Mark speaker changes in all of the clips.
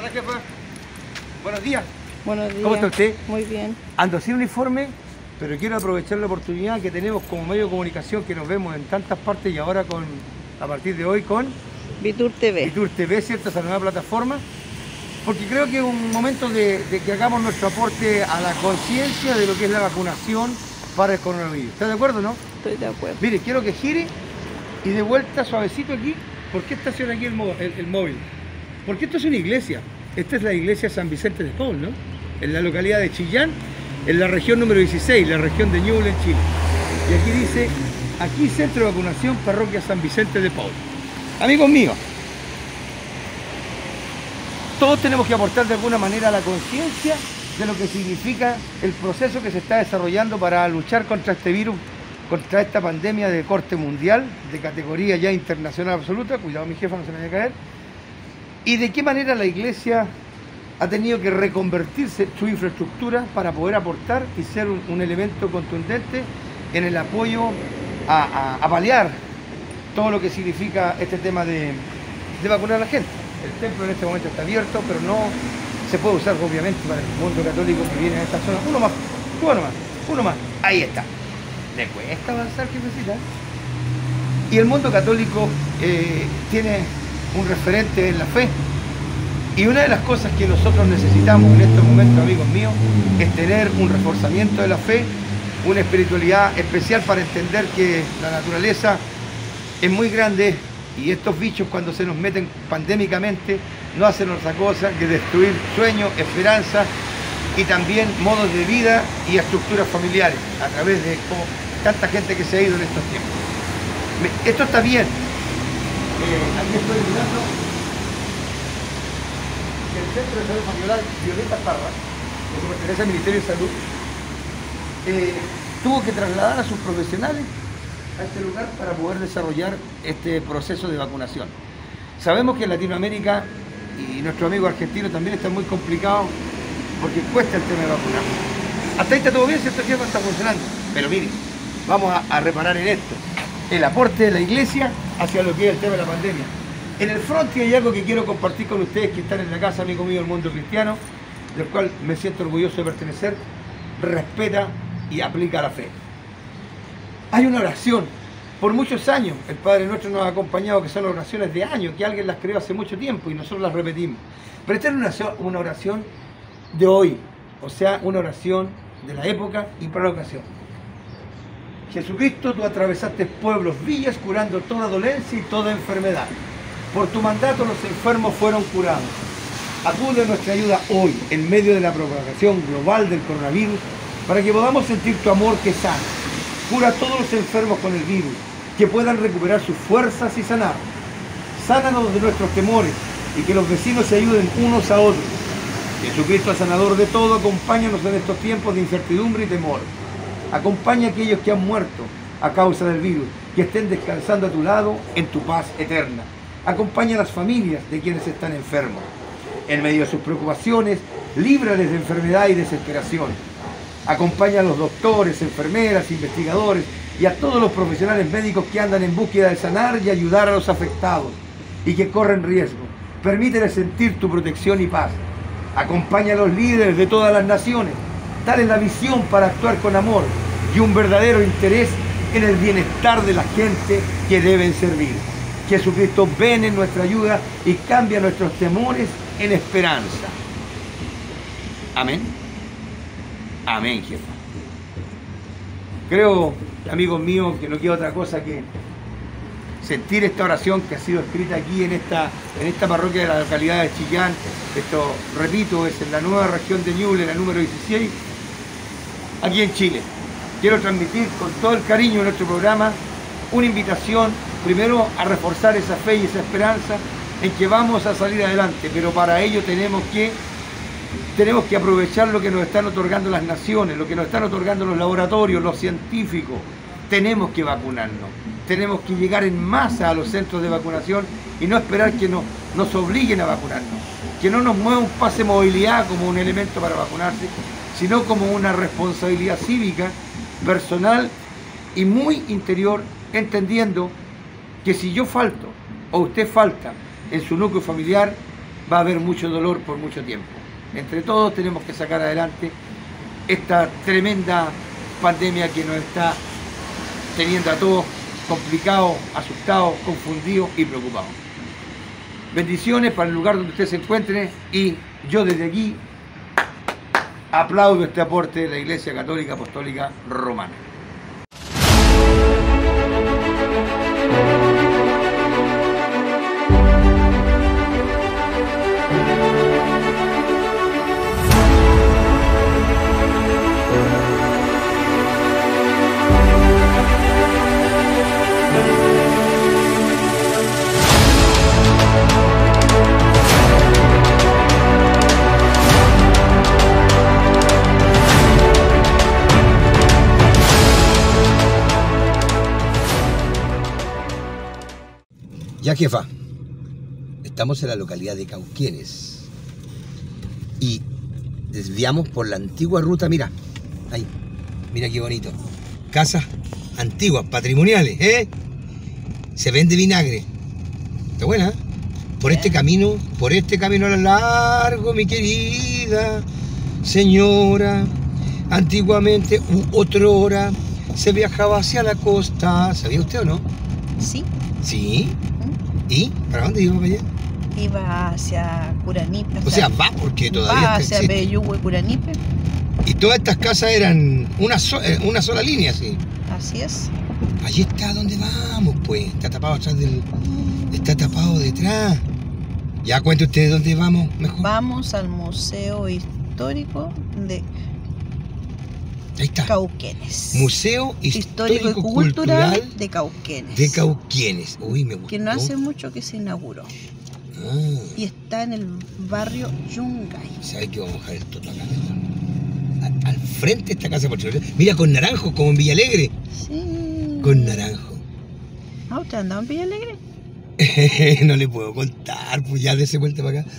Speaker 1: Hola, jefa. Buenos días.
Speaker 2: Buenos días.
Speaker 1: ¿Cómo está usted?
Speaker 2: Muy bien.
Speaker 1: Ando sin uniforme, pero quiero aprovechar la oportunidad que tenemos como medio de comunicación, que nos vemos en tantas partes y ahora a partir de hoy con
Speaker 2: Vitur TV.
Speaker 1: Vitur TV, ¿cierto? Esa nueva plataforma. Porque creo que es un momento de que hagamos nuestro aporte a la conciencia de lo que es la vacunación para el coronavirus. ¿Está de acuerdo, no?
Speaker 2: Estoy de acuerdo.
Speaker 1: Mire, quiero que gire y de vuelta suavecito aquí. ¿Por qué estaciona aquí el móvil? Porque esto es una iglesia. Esta es la iglesia San Vicente de Paul, ¿no? En la localidad de Chillán, en la región número 16, la región de Ñuble, en Chile. Y aquí dice, aquí Centro de Vacunación, Parroquia San Vicente de Paul. Amigos míos, todos tenemos que aportar de alguna manera a la conciencia de lo que significa el proceso que se está desarrollando para luchar contra este virus, contra esta pandemia de corte mundial, de categoría ya internacional absoluta. Cuidado, mi jefa, no se me vaya a caer. Y de qué manera la iglesia ha tenido que reconvertirse su infraestructura para poder aportar y ser un elemento contundente en el apoyo a paliar todo lo que significa este tema de vacunar a la gente. El templo en este momento está abierto, pero no se puede usar obviamente para el mundo católico que viene en esta zona. Uno más. Ahí está. ¿Le cuesta avanzar, jefecita? Y el mundo católico tiene un referente en la fe. Y una de las cosas que nosotros necesitamos en estos momentos, amigos míos, es tener un reforzamiento de la fe, una espiritualidad especial para entender que la naturaleza es muy grande y estos bichos, cuando se nos meten pandémicamente, no hacen otra cosa que destruir sueños, esperanzas y también modos de vida y estructuras familiares a través de tanta gente que se ha ido en estos tiempos. Esto está bien. Aquí estoy mirando el Centro de Salud Familiar Violeta Parra, que pertenece al Ministerio de Salud, tuvo que trasladar a sus profesionales a este lugar para poder desarrollar este proceso de vacunación. Sabemos que en Latinoamérica y nuestros amigos argentinos también están muy complicados porque cuesta el tema de vacunar. Hasta ahí está todo bien, ¿cierto? No está funcionando. Pero miren, vamos a reparar en esto. El aporte de la iglesia hacia lo que es el tema de la pandemia. En el frente hay algo que quiero compartir con ustedes que están en la casa, amigo mío, del mundo cristiano, del cual me siento orgulloso de pertenecer. Respeta y aplica la fe. Hay una oración. Por muchos años el Padre Nuestro nos ha acompañado, que son oraciones de años, que alguien las creó hace mucho tiempo y nosotros las repetimos. Pero esta es una oración de hoy, o sea, una oración de la época y para la ocasión. Jesucristo, tú atravesaste pueblos, villas, curando toda dolencia y toda enfermedad. Por tu mandato los enfermos fueron curados. Acude a nuestra ayuda hoy, en medio de la propagación global del coronavirus, para que podamos sentir tu amor que sana. Cura a todos los enfermos con el virus, que puedan recuperar sus fuerzas y sanar. Sánanos de nuestros temores y que los vecinos se ayuden unos a otros. Jesucristo, sanador de todo, acompáñanos en estos tiempos de incertidumbre y temor. Acompaña a aquellos que han muerto a causa del virus, que estén descansando a tu lado en tu paz eterna. Acompaña a las familias de quienes están enfermos. En medio de sus preocupaciones, líbrales de enfermedad y desesperación. Acompaña a los doctores, enfermeras, investigadores y a todos los profesionales médicos que andan en búsqueda de sanar y ayudar a los afectados y que corren riesgo. Permíteles sentir tu protección y paz. Acompaña a los líderes de todas las naciones. Dale la visión para actuar con amor y un verdadero interés en el bienestar de la gente que deben servir. Jesucristo, ven en nuestra ayuda y cambia nuestros temores en esperanza. Amén. Amén, jefa. Creo, amigos míos, que no queda otra cosa que sentir esta oración que ha sido escrita aquí en esta parroquia de la localidad de Chillán. Esto, repito, es en la nueva región de Ñuble, la número 16, aquí en Chile. Quiero transmitir con todo el cariño de nuestro programa una invitación, primero a reforzar esa fe y esa esperanza en que vamos a salir adelante, pero para ello tenemos que aprovechar lo que nos están otorgando las naciones, lo que nos están otorgando los laboratorios, los científicos. Tenemos que vacunarnos, tenemos que llegar en masa a los centros de vacunación y no esperar que nos obliguen a vacunarnos, que no nos mueva un pase de movilidad como un elemento para vacunarse, sino como una responsabilidad cívica, personal y muy interior, entendiendo que si yo falto o usted falta en su núcleo familiar, va a haber mucho dolor por mucho tiempo. Entre todos tenemos que sacar adelante esta tremenda pandemia que nos está teniendo a todos complicados, asustados, confundidos y preocupados. Bendiciones para el lugar donde usted se encuentre y yo desde aquí aplaudo este aporte de la Iglesia Católica Apostólica Romana. Ya, jefa, estamos en la localidad de Cauquenes y desviamos por la antigua ruta, mira, ahí, mira qué bonito, casas antiguas, patrimoniales, se vende vinagre, está buena, por este camino largo, mi querida señora, antiguamente otrora se viajaba hacia la costa, ¿sabía usted o no?
Speaker 2: Sí.
Speaker 1: Sí. ¿Y? ¿Para dónde iba para allá?
Speaker 2: Iba hacia Curanipe.
Speaker 1: O sea, va porque todavía
Speaker 2: va hacia
Speaker 1: existe.
Speaker 2: Peyúgue, Curanipe.
Speaker 1: Y todas estas casas eran una sola línea, sí.
Speaker 2: Así es.
Speaker 1: Allí está donde vamos, pues. Está tapado atrás del... Está tapado detrás. Ya cuente usted de dónde vamos, mejor.
Speaker 2: Vamos al Museo Histórico de
Speaker 1: Ahí está.
Speaker 2: Cauquenes.
Speaker 1: Museo
Speaker 2: Histórico y Cultural de Cauquenes.
Speaker 1: De Cauquenes. Uy, me gustó.
Speaker 2: Que no hace mucho que se inauguró.
Speaker 1: Ah.
Speaker 2: Y está en el barrio Yungay.
Speaker 1: ¿Sabes qué? Vamos a dejar esto acá, al frente de esta casa particular. Mira, con naranjo, como en Villalegre.
Speaker 2: Sí.
Speaker 1: Con naranjo.
Speaker 2: Ah, ¿usted andaba en Villalegre?
Speaker 1: No le puedo contar, pues ya dése vuelta para acá.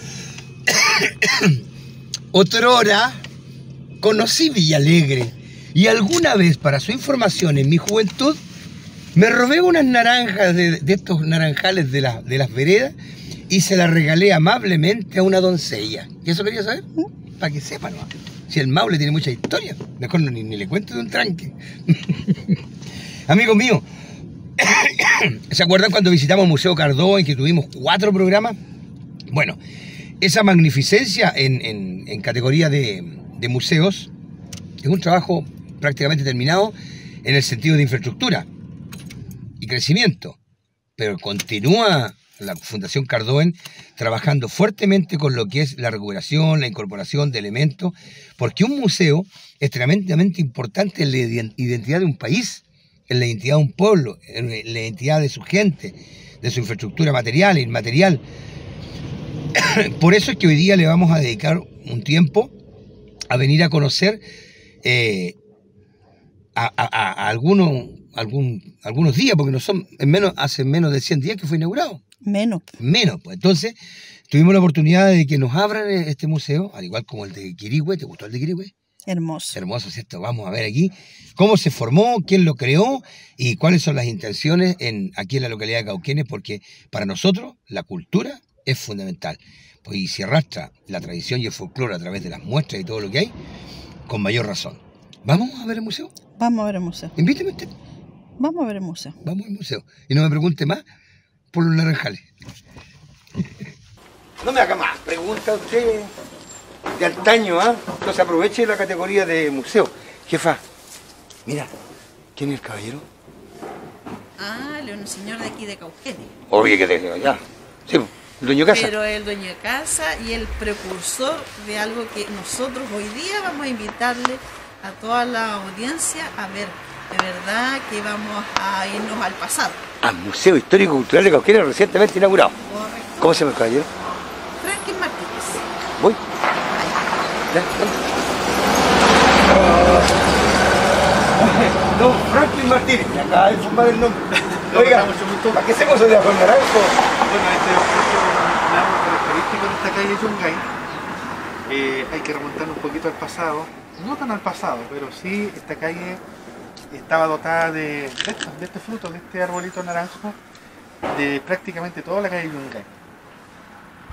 Speaker 1: Otrora conocí Villalegre y alguna vez, para su información, en mi juventud, me robé unas naranjas de estos naranjales de las veredas y se las regalé amablemente a una doncella. ¿Y eso quería saber? Para que sepan, ¿no? Si el Maule tiene mucha historia, mejor ni le cuento de un tranque. Amigos míos, ¿se acuerdan cuando visitamos el Museo Cardó, en que tuvimos 4 programas? Bueno, esa magnificencia en categoría de museos es un trabajo prácticamente terminado en el sentido de infraestructura y crecimiento, pero continúa la Fundación Cardoen trabajando fuertemente con lo que es la recuperación, la incorporación de elementos, porque un museo es tremendamente importante en la identidad de un país, en la identidad de un pueblo, en la identidad de su gente, de su infraestructura material e inmaterial. Por eso es que hoy día le vamos a dedicar un tiempo a venir a conocer a algunos días, porque no son hace menos de 100 días que fue inaugurado. Menos, pues. Entonces, tuvimos la oportunidad de que nos abran este museo, al igual como el de Quirihue. ¿Te gustó el de Quirihue?
Speaker 2: Hermoso.
Speaker 1: Hermoso, ¿cierto? Vamos a ver aquí cómo se formó, quién lo creó y cuáles son las intenciones aquí en la localidad de Cauquenes, porque para nosotros la cultura es fundamental. Pues, y si arrastra la tradición y el folclore a través de las muestras y todo lo que hay, con mayor razón. ¿Vamos a ver el museo?
Speaker 2: Vamos a ver el museo.
Speaker 1: Invíteme usted.
Speaker 2: Vamos a ver el museo.
Speaker 1: Vamos al museo. Y no me pregunte más por los naranjales. No me haga más preguntas usted de antaño, ¿ah? Entonces aproveche la categoría de museo. Jefa, mira, ¿quién es el caballero?
Speaker 2: Ah, él es un señor de aquí de Cauquenes.
Speaker 1: Oye, que te allá. Sí, el dueño de casa.
Speaker 2: Pero el dueño de casa y el precursor de algo que nosotros hoy día vamos a invitarle a toda la audiencia a ver. De verdad que vamos a irnos al pasado.
Speaker 1: Al Museo Histórico Cultural de Cauquenes, recientemente inaugurado.
Speaker 2: Correcto.
Speaker 1: ¿Cómo se llama el caballero?
Speaker 2: Franklin Martínez.
Speaker 1: Voy. ¿Ya? Don Franklin Martínez. Me acaba de informar el nombre. Oiga, ¿para qué hacemos el de Juan Naranjo?
Speaker 3: Bueno, este es un árbol característico en esta calle Yungay. Hay que remontarnos un poquito al pasado. No tan al pasado, pero sí esta calle estaba dotada de este fruto, de este arbolito naranjo, de prácticamente toda la calle Yungay.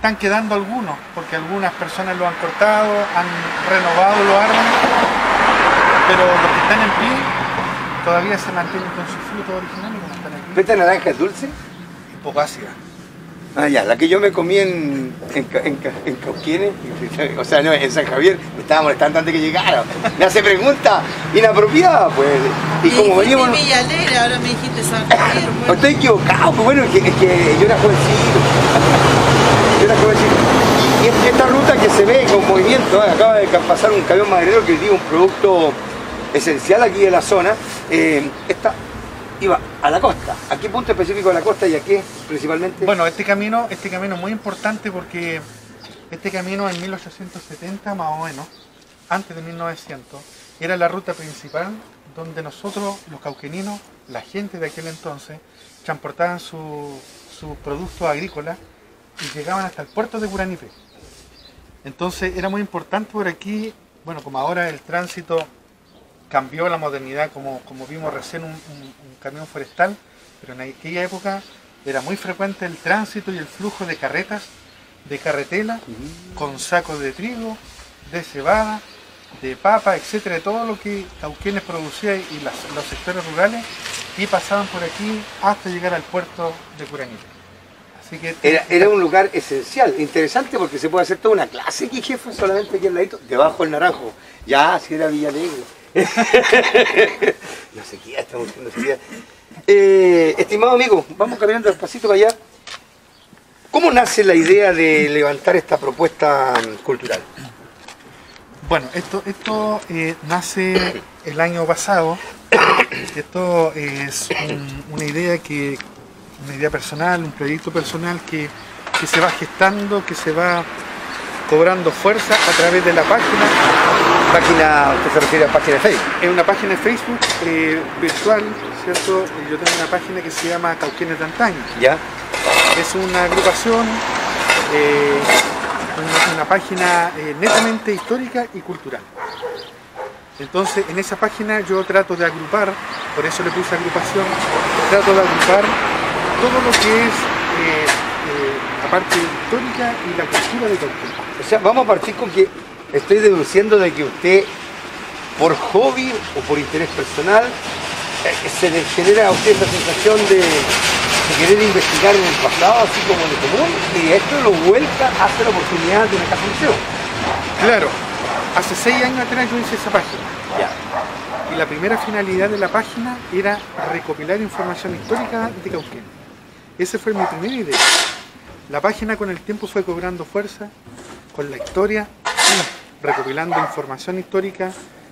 Speaker 3: están quedando algunos, porque algunas personas lo han cortado, han renovado los árboles, pero los que están en pie todavía se mantienen con su fruto original y como están aquí.
Speaker 1: ¿Esta naranja es dulce?
Speaker 3: Un poco ácida.
Speaker 1: Ah, ya, la que yo me comí en Cauquienes, o sea, no, en San Javier, me estaba molestando antes que llegara. Me hace preguntas inapropiadas, pues. Y como veníamos.
Speaker 2: Me Villa Alegre, ahora me dijiste San Javier.
Speaker 1: Bueno. Estoy equivocado, pues bueno, es que yo era jovencito. Yo era jovencito. Y esta ruta que se ve con movimiento, acaba de pasar un camión maderero que tiene un producto esencial aquí de la zona. Esta iba a la costa. ¿A qué punto específico de la costa y a qué principalmente?
Speaker 3: Bueno, este camino es muy importante porque este camino en 1870 más o menos, antes de 1900, era la ruta principal donde nosotros, los cauqueninos, la gente de aquel entonces, transportaban sus productos agrícolas y llegaban hasta el puerto de Curanipe. Entonces era muy importante por aquí, bueno, como ahora el tránsito cambió la modernidad, como vimos recién un camión forestal, pero en aquella época era muy frecuente el tránsito y el flujo de carretas, de carretela, con sacos de trigo, de cebada, de papa, etcétera, de todo lo que Cauquenes producía y los sectores rurales, y pasaban por aquí hasta llegar al puerto de Curanipe. Así que
Speaker 1: era un lugar esencial, interesante porque se puede hacer toda una clase aquí, jefe, solamente aquí al ladito, debajo del Naranjo. Ya, si era Villa Alegre. No sé qué, estamos haciendo sequía. Estimado amigo, vamos caminando despacito para allá. ¿Cómo nace la idea de levantar esta propuesta cultural?
Speaker 3: Bueno, esto nace el año pasado. Esto es una idea personal, un proyecto personal que se va gestando, que se va cobrando fuerza a través de la página.
Speaker 1: ¿Usted se refiere a página de Facebook?
Speaker 3: Es una página de Facebook virtual, ¿cierto? Yo tengo una página que se llama Cauquenes de Antaño.
Speaker 1: ¿Ya?
Speaker 3: Es una agrupación, una página netamente histórica y cultural. Entonces, en esa página yo trato de agrupar, por eso le puse agrupación, trato de agrupar todo lo que es la parte histórica y la cultura de Cauquenes.
Speaker 1: O sea, vamos a partir con que estoy deduciendo de que usted, por hobby o por interés personal, se le genera a usted esa sensación de querer investigar en el pasado, así como en el común, y esto lo vuelca hacia la oportunidad de una casa museo.
Speaker 3: Claro, hace 6 años atrás yo hice esa página.
Speaker 1: Ya.
Speaker 3: Y la primera finalidad de la página era recopilar información histórica de Cauquenes. Esa fue mi primera idea. La página con el tiempo fue cobrando fuerza, con la historia, recopilando información histórica,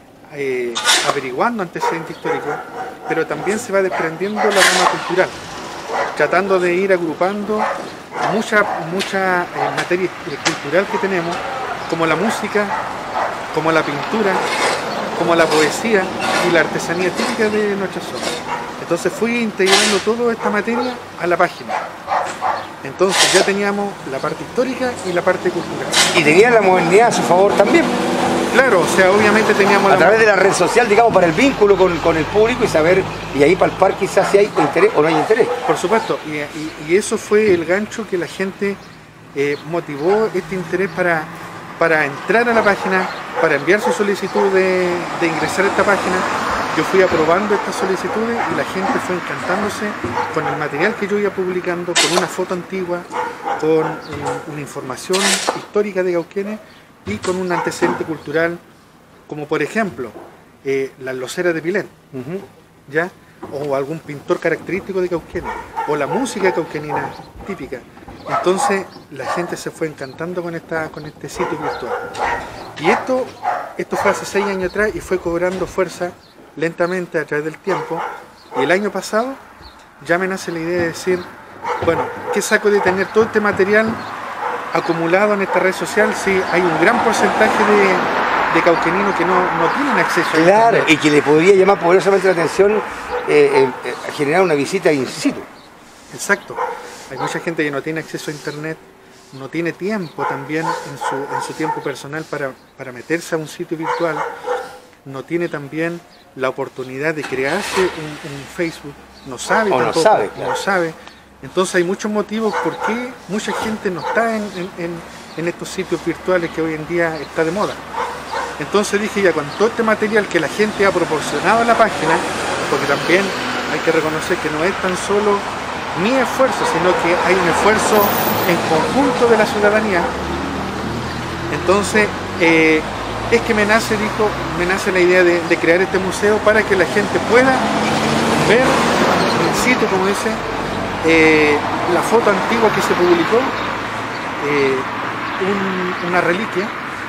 Speaker 3: averiguando antecedentes históricos, pero también se va desprendiendo la rama cultural, tratando de ir agrupando mucha materia cultural que tenemos, como la música, como la pintura, como la poesía y la artesanía típica de nuestra zona. Entonces fui integrando toda esta materia a la página. Entonces ya teníamos la parte histórica y la parte cultural.
Speaker 1: Y tenía la modernidad a su favor también.
Speaker 3: Claro, o sea, obviamente teníamos
Speaker 1: a través de la red social, digamos, para el vínculo con el público y saber, y ahí palpar quizás si hay interés o no hay interés.
Speaker 3: Por supuesto, y eso fue el gancho que la gente motivó este interés para entrar a la página, para enviar su solicitud de ingresar a esta página. Yo fui aprobando estas solicitudes y la gente fue encantándose con el material que yo iba publicando, con una foto antigua, con una información histórica de Cauquenes y con un antecedente cultural, como por ejemplo las loceras de Pilén, ¿ya? O algún pintor característico de Cauquenes, o la música cauquenina típica. Entonces la gente se fue encantando con este sitio virtual. Y esto fue hace 6 años atrás y fue cobrando fuerza lentamente a través del tiempo, y el año pasado ya me nace la idea de decir, bueno, ¿qué saco de tener todo este material acumulado en esta red social si hay un gran porcentaje de cauqueninos que no tienen acceso a
Speaker 1: Internet? Y que le podría llamar poderosamente la atención a generar una visita in situ.
Speaker 3: Exacto, hay mucha gente que no tiene acceso a internet, no tiene tiempo también en su tiempo personal para meterse a un sitio virtual, no tiene también la oportunidad de crearse un Facebook, no sabe. Entonces hay muchos motivos por qué mucha gente no está en estos sitios virtuales que hoy en día está de moda. Entonces dije, ya con todo este material que la gente ha proporcionado a la página, porque también hay que reconocer que no es tan solo mi esfuerzo, sino que hay un esfuerzo en conjunto de la ciudadanía. Entonces es que me nace la idea de crear este museo para que la gente pueda ver in situ, como dice, la foto antigua que se publicó, una reliquia,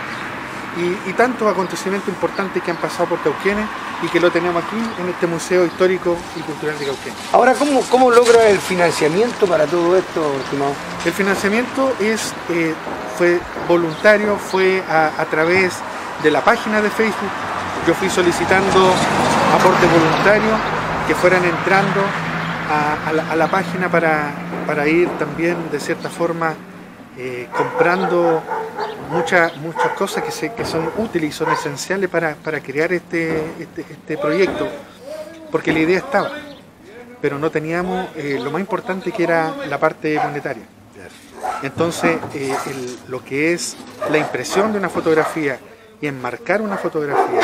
Speaker 3: y tantos acontecimientos importantes que han pasado por Cauquenes y que lo tenemos aquí en este Museo Histórico y Cultural de Cauquenes.
Speaker 1: Ahora, ¿cómo logra el financiamiento para todo esto, estimado?
Speaker 3: El financiamiento fue voluntario, fue a través de la página de Facebook. Yo fui solicitando aportes voluntarios que fueran entrando a la página para ir también de cierta forma comprando muchas cosas que son útiles y son esenciales para crear este proyecto, porque la idea estaba, pero no teníamos lo más importante, que era la parte monetaria. Entonces lo que es la impresión de una fotografía y enmarcar una fotografía,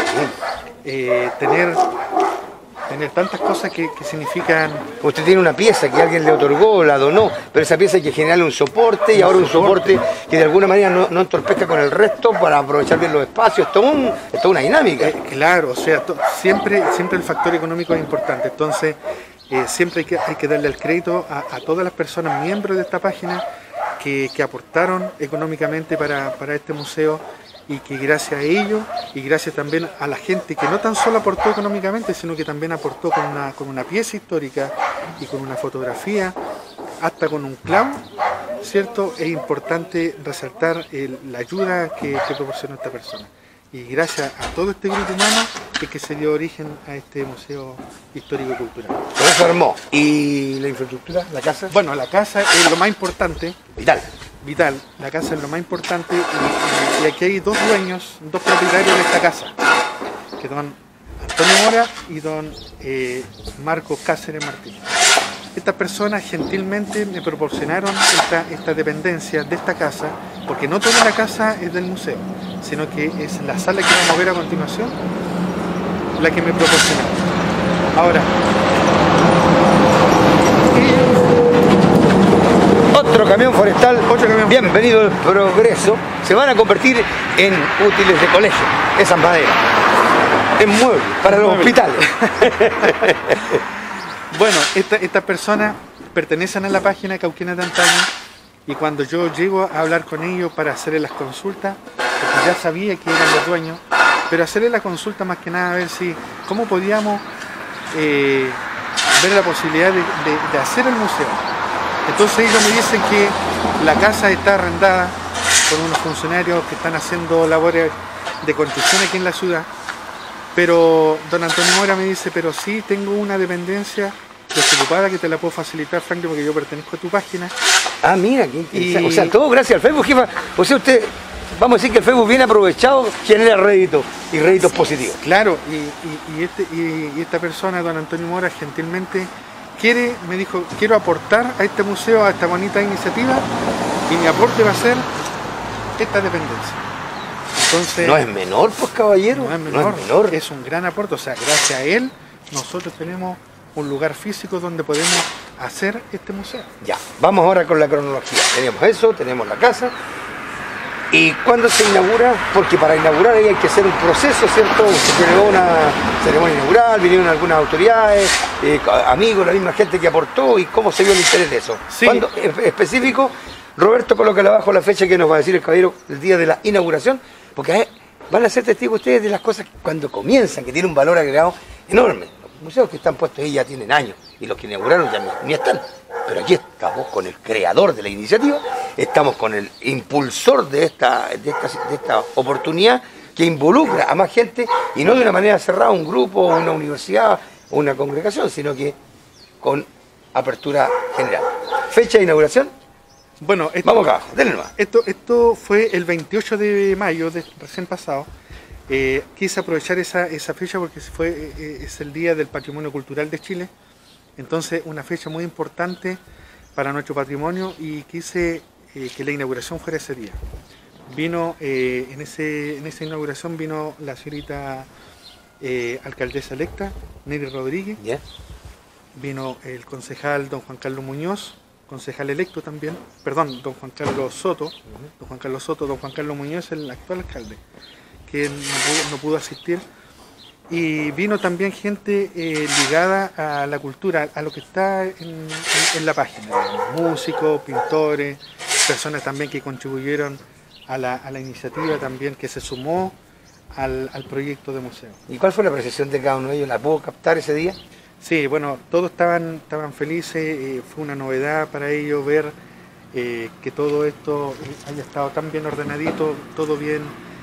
Speaker 3: tener tantas cosas que significan...
Speaker 1: Usted tiene una pieza que alguien le otorgó, la donó, pero esa pieza hay que generarle un soporte, y ahora un soporte que de alguna manera no entorpezca con el resto para aprovechar bien los espacios. Es toda una dinámica.
Speaker 3: Claro, o sea, siempre el factor económico es importante. Entonces siempre hay que darle el crédito a todas las personas miembros de esta página que aportaron económicamente para este museo, y que gracias a ellos y gracias también a la gente que no tan solo aportó económicamente, sino que también aportó con una pieza histórica y con una fotografía, hasta con un clavo, ¿cierto? Es importante resaltar la ayuda que proporcionó esta persona. Y gracias a todo este grupo humano es que se dio origen a este Museo Histórico y Cultural.
Speaker 1: Por eso armó. ¿Y la infraestructura, la casa?
Speaker 3: Bueno, la casa es lo más importante.
Speaker 1: Vital.
Speaker 3: La casa es lo más importante, y aquí hay dos propietarios de esta casa, que don Antonio Mora y don Marco Cáceres Martínez. Estas personas gentilmente me proporcionaron esta dependencia de esta casa, porque no toda la casa es del museo, sino que es la sala que vamos a ver a continuación la que me proporcionaron. Ahora,
Speaker 1: otro camión forestal, bienvenido al progreso, se van a convertir en útiles de colegio, esas maderas, en muebles para los hospitales.
Speaker 3: Bueno, estas personas pertenecen a la página Cauquenes de antaño, y cuando yo llego a hablar con ellos para hacerles las consultas, porque ya sabía que eran los dueños, pero hacerles la consulta más que nada a ver cómo podíamos ver la posibilidad de hacer el museo. Entonces ellos me dicen que la casa está arrendada por unos funcionarios que están haciendo labores de construcción aquí en la ciudad, pero don Antonio Mora me dice, pero sí tengo una dependencia desocupada que te la puedo facilitar, Franklin, porque yo pertenezco a tu página.
Speaker 1: Ah, mira, qué interesante. O sea, todo gracias al Facebook, jefa. O sea, usted, vamos a decir que el Facebook bien aprovechado genera réditos y réditos positivos.
Speaker 3: Claro, y esta persona, don Antonio Mora, gentilmente me dijo, quiero aportar a este museo, a esta bonita iniciativa, y mi aporte va a ser esta dependencia. Entonces,
Speaker 1: no es menor, pues, caballero.
Speaker 3: No es menor, es un gran aporte. O sea, gracias a él nosotros tenemos un lugar físico donde podemos hacer este museo.
Speaker 1: Ya, vamos ahora con la cronología. Tenemos eso, tenemos la casa. ¿Y cuándo se inaugura? Porque para inaugurar ahí hay que hacer un proceso, ¿cierto? Se creó una ceremonia inaugural, vinieron algunas autoridades, amigos, la misma gente que aportó, y cómo se vio el interés de eso.
Speaker 3: Sí.
Speaker 1: ¿Cuándo, específico? Roberto, coloca abajo la fecha que nos va a decir el caballero, el día de la inauguración, porque van a ser testigos ustedes de las cosas cuando comienzan, que tiene un valor agregado enorme. Los museos que están puestos ahí ya tienen años, y los que inauguraron ya ni están. Pero aquí estamos con el creador de la iniciativa, estamos con el impulsor de esta oportunidad, que involucra a más gente, y no de una manera cerrada, un grupo, una universidad o una congregación, sino que con apertura general. ¿Fecha de inauguración?
Speaker 3: Bueno,
Speaker 1: vamos acá, denle nomás.
Speaker 3: Esto fue el 28 de mayo, recién pasado. Quise aprovechar esa fecha porque es el Día del Patrimonio Cultural de Chile. Entonces, una fecha muy importante para nuestro patrimonio y quise que la inauguración fuera ese día. Vino, en esa inauguración vino la señorita alcaldesa electa, Neri Rodríguez,
Speaker 4: ¿Ya?
Speaker 3: vino el concejal don Juan Carlos Muñoz, concejal electo también, perdón, don Juan Carlos Soto, don Juan Carlos Muñoz, el actual alcalde, que no pudo asistir. Y vino también gente ligada a la cultura, a lo que está en la página, músicos, pintores, personas también que contribuyeron a la iniciativa también, que se sumó al proyecto de museo.
Speaker 4: ¿Y cuál fue la percepción de cada uno de ellos? ¿La pudo captar ese día?
Speaker 3: Sí, bueno, todos estaban felices, fue una novedad para ellos ver que todo esto haya estado tan bien ordenadito, todo bien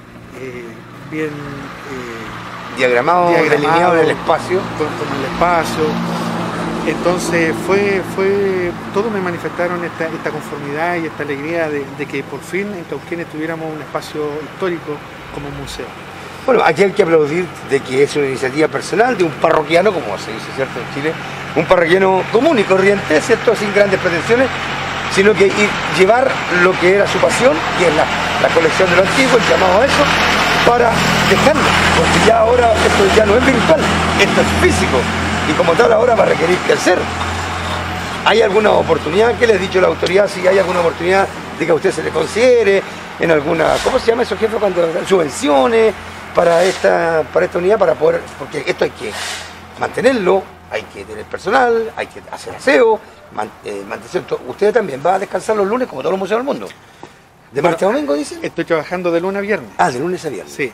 Speaker 4: diagramado, delineado en el espacio.
Speaker 3: Con el espacio. Entonces todos me manifestaron esta conformidad y esta alegría de que por fin en Cauquenes tuviéramos un espacio histórico como un museo.
Speaker 4: Bueno, aquí hay que aplaudir de que es una iniciativa personal de un parroquiano, como se dice, ¿cierto?, en Chile, un parroquiano común y corriente, ¿cierto?, sin grandes pretensiones, sino que llevar lo que era su pasión, que es la colección de lo antiguo, el llamado a eso, para dejarlo, porque ya ahora esto ya no es virtual, esto es físico, y como tal ahora va a requerir crecer. ¿Hay alguna oportunidad? ¿Qué le ha dicho la autoridad? Si hay alguna oportunidad de que a usted se le considere en alguna, ¿cómo se llama eso, jefe? Cuando subvenciones para esta unidad, para poder, porque esto hay que mantenerlo, hay que tener personal, hay que hacer aseo, mantener. Usted también va a descansar los lunes como todos los museos del mundo. ¿De martes a domingo, dicen?
Speaker 3: Estoy trabajando de lunes a viernes.
Speaker 4: Ah, de lunes a viernes.
Speaker 3: Sí.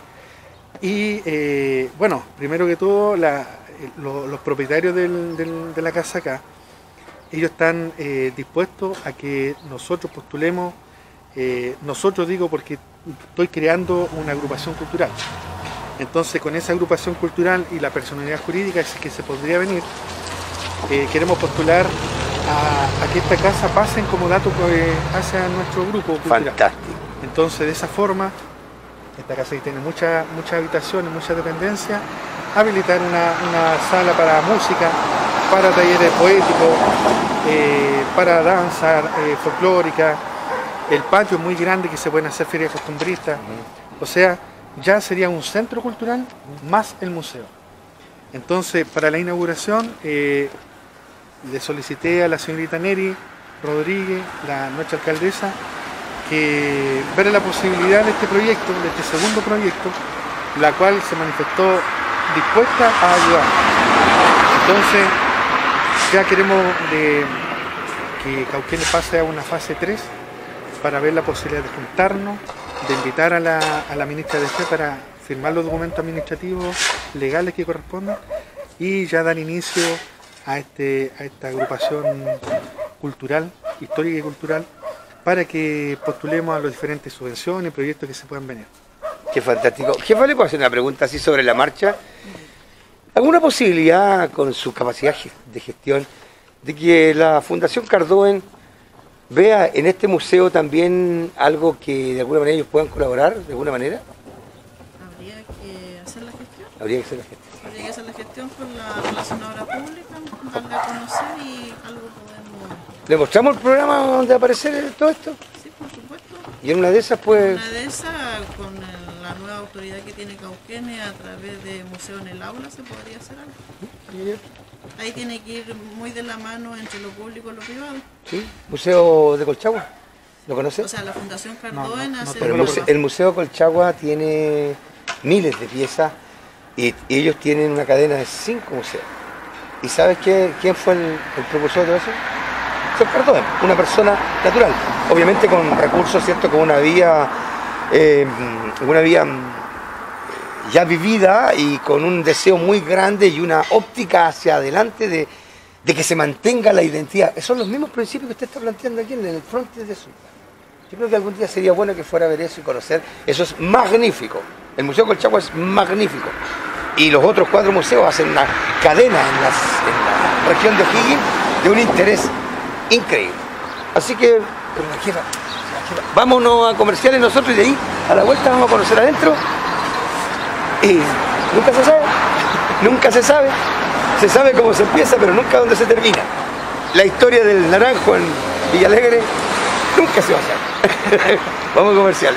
Speaker 3: Y bueno, primero que todo, los propietarios de la casa acá, ellos están dispuestos a que nosotros postulemos, nosotros digo porque estoy creando una agrupación cultural. Entonces, con esa agrupación cultural y la personalidad jurídica que se podría venir, queremos postular a que esta casa pasen como dato hacia nuestro grupo cultural.
Speaker 4: Fantástico.
Speaker 3: Entonces, de esa forma, esta casa que tiene muchas habitaciones, muchas dependencias, habilitar una sala para música, para talleres poéticos, para danza folclórica. El patio es muy grande, que se pueden hacer ferias costumbristas. O sea, ya sería un centro cultural más el museo. Entonces, para la inauguración, le solicité a la señorita Neri Rodríguez, nuestra alcaldesa, que ver la posibilidad de este proyecto, de este segundo proyecto, la cual se manifestó dispuesta a ayudar. Entonces, ya queremos que Cauquenes pase a una fase 3 para ver la posibilidad de juntarnos, de invitar a la ministra de Fe para firmar los documentos administrativos legales que correspondan y ya dar inicio a esta agrupación cultural, histórica y cultural, para que postulemos a las diferentes subvenciones y proyectos que se puedan venir.
Speaker 4: Qué fantástico. Jefa, ¿le puedo hacer una pregunta así sobre la marcha? ¿Alguna posibilidad con su capacidad de gestión de que la Fundación Cardoen vea en este museo también algo que de alguna manera ellos puedan colaborar, de alguna manera?
Speaker 2: Habría que hacer la gestión.
Speaker 4: Habría que hacer la gestión.
Speaker 2: Habría que hacer la gestión con la relacionadora pública, darle a conocer y algo podemos...
Speaker 4: ¿Le mostramos el programa donde aparece todo esto?
Speaker 2: Sí, por supuesto.
Speaker 4: Y en una de esas, pues...
Speaker 2: Una de esas, con la nueva autoridad que tiene Cauquenes, a través de Museo en el Aula, se podría hacer algo. Ahí tiene que ir muy de la mano entre lo público y lo privado.
Speaker 4: Sí, Museo de Colchagua, ¿lo conoce?
Speaker 2: O sea, la Fundación Cardoen hace...
Speaker 4: Pero el Museo Colchagua tiene miles de piezas y ellos tienen una cadena de 5 museos. ¿Y sabes quién fue el propulsor de eso? Fue Cardoen, una persona natural, obviamente con recursos, ¿cierto? Con una vía ya vivida y con un deseo muy grande y una óptica hacia adelante de que se mantenga la identidad. Esos son los mismos principios que usted está planteando aquí en el frente de eso. Yo creo que algún día sería bueno que fuera a ver eso y conocer. Eso es magnífico. El Museo Colchagua es magnífico. Y los otros 4 museos hacen una cadena en la región de O'Higgins de un interés increíble. Así que, vámonos a comerciales nosotros y de ahí a la vuelta vamos a conocer adentro. Y nunca se sabe, se sabe cómo se empieza, pero nunca dónde se termina. la historia del naranjo en Villalegre nunca se va a hacer. Vamos a comerciales.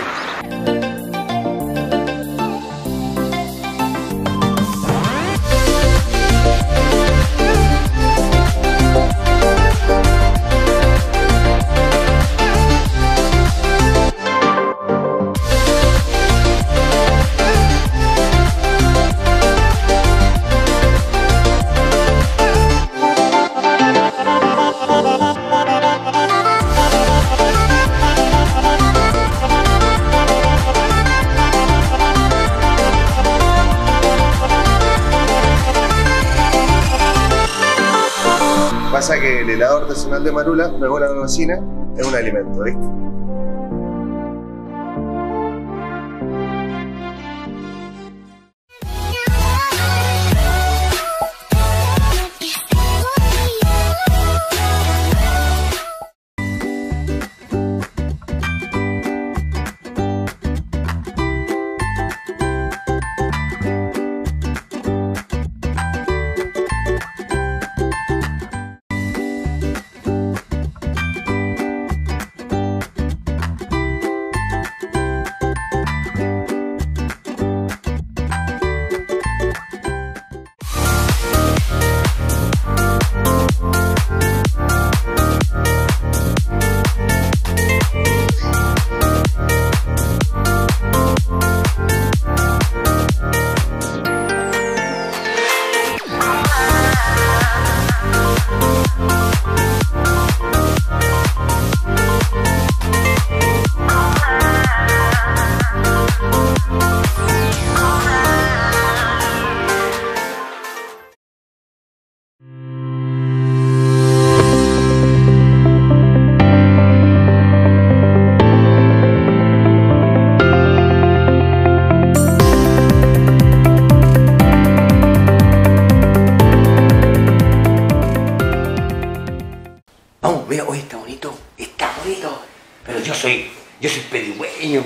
Speaker 5: Pasa que el helado artesanal de Marula no es una golosina, es un alimento, ¿viste?
Speaker 4: Vamos, mira, hoy está bonito, pero yo soy pedigüeño.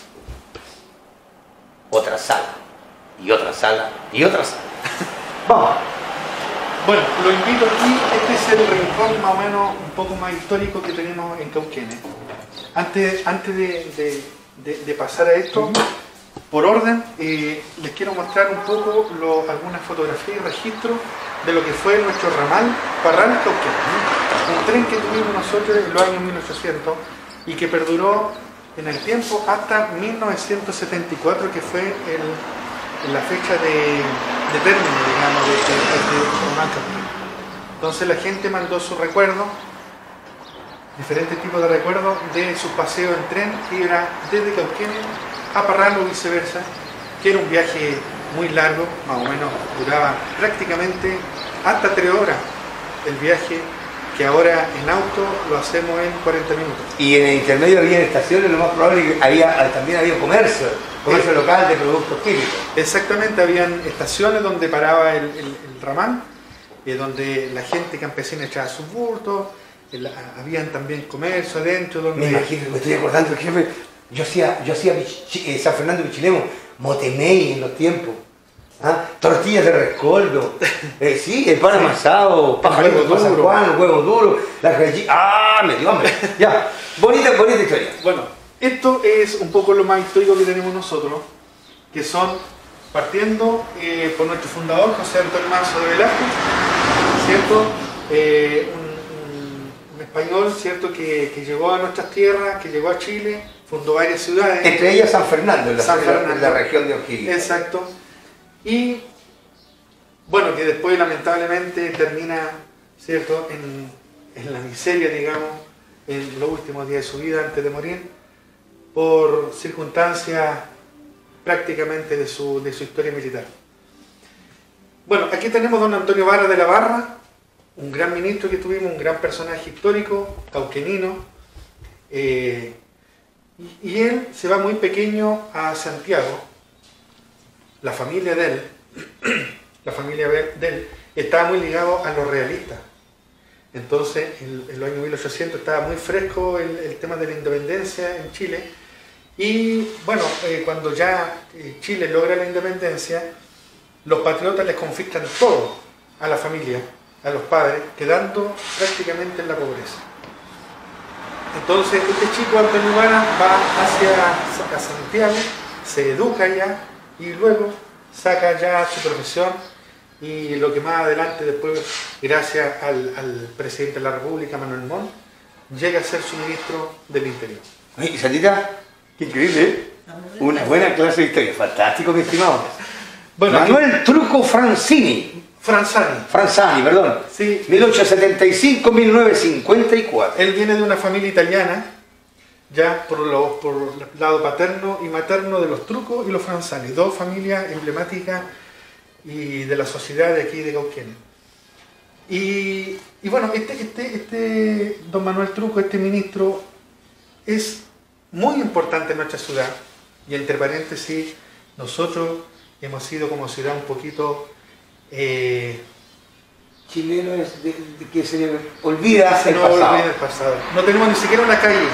Speaker 4: Otra sala, y otra sala, y otra sala. Vamos.
Speaker 3: Bueno, lo invito aquí, este es el rincón más o menos un poco más histórico que tenemos en Cauquenes. Antes de pasar a esto, por orden, les quiero mostrar un poco algunas fotografías y registros de lo que fue nuestro ramal Parral Cauquenes. Un tren que tuvimos nosotros en los años 1800 y que perduró en el tiempo hasta 1974, que fue la fecha de término, digamos, de este ramal Cauquenes. Entonces la gente mandó sus recuerdos, diferentes tipos de recuerdos de sus paseos en tren, que era desde Cauquenes a Parral o viceversa, que era un viaje muy largo, más o menos duraba prácticamente hasta 3 horas el viaje, que ahora en auto lo hacemos en 40 minutos.
Speaker 4: Y en el intermedio había estaciones, lo más probable es que también había comercio local de productos químicos.
Speaker 3: Exactamente, habían estaciones donde paraba el ramal, donde la gente campesina echaba sus bultos, habían también comercio adentro. Donde...
Speaker 4: Me imagino, me estoy acordando, jefe, yo hacía San Fernando Pichilemu, Motemey en los tiempos. ¿Ah? Tortillas de rescoldo, sí, el pan amasado, pajaritos de San Juan, los huevos duros, las gallinas. ¡Ah! Me dio hambre. Ya, bonita historia.
Speaker 3: Bueno, esto es un poco lo más histórico que tenemos nosotros, que son, partiendo por nuestro fundador, José Antonio Manso de Velázquez, ¿cierto? Un español, ¿cierto? Que llegó a nuestras tierras, que llegó a Chile, fundó varias ciudades.
Speaker 4: Entre ellas San Fernando, en la región de O'Higgins.
Speaker 3: Exacto. Y bueno, que después lamentablemente termina, ¿cierto?, en la miseria, digamos, en los últimos días de su vida antes de morir, por circunstancias prácticamente de su historia militar. Bueno, aquí tenemos a don Antonio Vara de la Barra, un gran ministro que tuvimos, un gran personaje histórico, cauquenino, y él se va muy pequeño a Santiago. La familia de él estaba muy ligado a los realistas. Entonces, en los años 1800 estaba muy fresco el tema de la independencia en Chile. Y bueno, cuando ya Chile logra la independencia, los patriotas les confiscan todo a la familia. a los padres, quedando prácticamente en la pobreza. Entonces este chico Antonio Ibarra va hacia Santiago, se educa allá y luego saca ya su profesión, y lo que más adelante después, gracias al presidente de la República, Manuel Montt, llega a ser su ministro del Interior.
Speaker 4: Oye, Sandita, qué increíble, ¿eh? Una buena clase de historia, fantástico, mi estimado.
Speaker 3: Bueno,
Speaker 4: Manuel Truco Franzani, perdón.
Speaker 3: Sí.
Speaker 4: 1875-1954.
Speaker 3: Él viene de una familia italiana, ya por el lado paterno y materno de los Trucos y los Franzani, dos familias emblemáticas y de la sociedad de aquí de Cauquenes. Y bueno, este don Manuel Truco, este ministro, es muy importante en nuestra ciudad, y entre paréntesis, nosotros hemos sido como ciudad un poquito...
Speaker 4: Chileno es que se olvida el
Speaker 3: pasado. No tenemos ni siquiera una calle.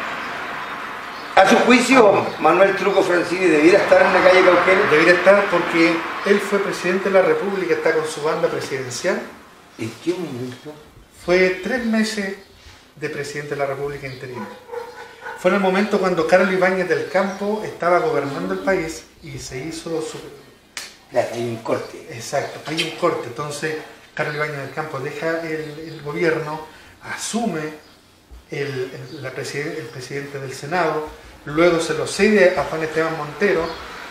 Speaker 4: A su juicio, Manuel Truco Franzani debiera estar en la calle Cauquenes.
Speaker 3: Debería estar porque él fue presidente de la República, está con su banda presidencial.
Speaker 4: ¿En qué momento?
Speaker 3: Fue 3 meses de presidente de la República interino. Fue en el momento cuando Carlos Ibáñez del Campo estaba gobernando el país y se hizo su...
Speaker 4: Claro, hay un corte.
Speaker 3: Exacto, hay un corte. Entonces, Carlos Ibáñez del Campo deja el gobierno, asume el presidente del Senado, luego se lo cede a Juan Esteban Montero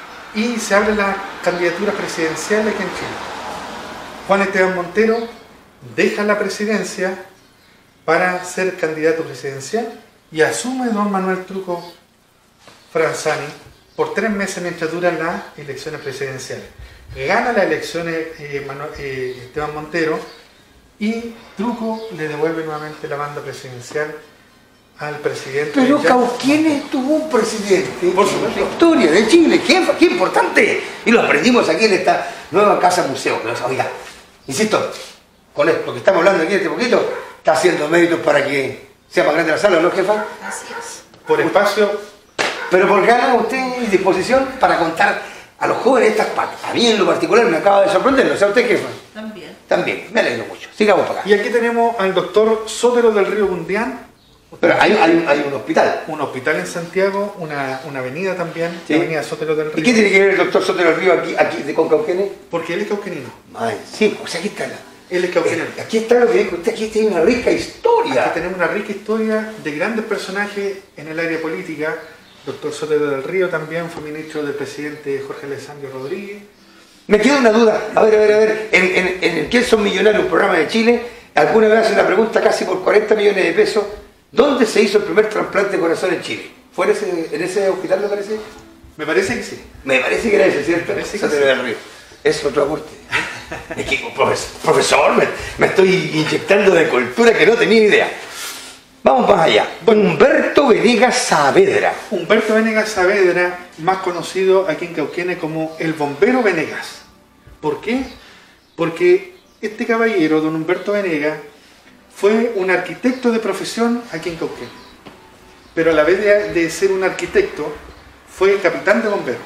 Speaker 3: y se abre la candidatura presidencial aquí en Chile. Juan Esteban Montero deja la presidencia para ser candidato presidencial y asume don Manuel Truco Franzani por 3 meses mientras duran las elecciones presidenciales. Gana las elecciones Esteban Montero y Truco le devuelve nuevamente la banda presidencial al presidente.
Speaker 4: Pero Cauquenes tuvo un presidente por su historia de Chile, qué importante, y lo aprendimos aquí en esta nueva casa museo. Oiga, insisto, con esto que estamos hablando aquí este poquito, está haciendo méritos para que sea más grande la sala, ¿no, jefa?
Speaker 2: Así es.
Speaker 3: Por espacio.
Speaker 4: Pero por gana usted disposición para contar a los jóvenes estas partes. A mí en lo particular me acaba de sorprender, ¿no sea usted, jefa?
Speaker 2: También.
Speaker 4: También, me alegro mucho. Sigamos para acá.
Speaker 3: Y aquí tenemos al doctor Sotero del Río Bundián.
Speaker 4: Pero hay un hospital.
Speaker 3: Un hospital en Santiago, una avenida también,
Speaker 4: Sí.
Speaker 3: la avenida Sotero del Río.
Speaker 4: ¿Y qué tiene que ver el doctor Sotero del Río aquí con Cauquenes?
Speaker 3: Porque él es cauquenino.
Speaker 4: Sí, o sea, aquí está
Speaker 3: Él es cauquenino.
Speaker 4: aquí está lo que dijo usted, aquí tiene una rica historia.
Speaker 3: Aquí tenemos una rica historia de grandes personajes en el área política. Doctor Sotero del Río también fue ministro del presidente Jorge Alessandro Rodríguez.
Speaker 4: Me queda una duda. A ver. En el ¿Quién son millonarios? Un programa de Chile, alguna vez hace una pregunta casi por 40 millones de pesos. ¿Dónde se hizo el primer trasplante de corazón en Chile? ¿Fue en ese hospital, me parece?
Speaker 3: Me parece que sí.
Speaker 4: Me parece que era ese, ¿cierto?
Speaker 3: Parece que
Speaker 4: Sotero
Speaker 3: sí.
Speaker 4: del Río. Es otro aporte. Es que, profesor, me estoy inyectando de cultura que no tenía idea. Vamos más allá. Humberto Venegas Saavedra.
Speaker 3: Humberto Venegas Saavedra, más conocido aquí en Cauquenes como el Bombero Venegas. ¿Por qué? Porque este caballero, don Humberto Venegas, fue un arquitecto de profesión aquí en Cauquenes. Pero a la vez de ser un arquitecto, fue capitán de bomberos.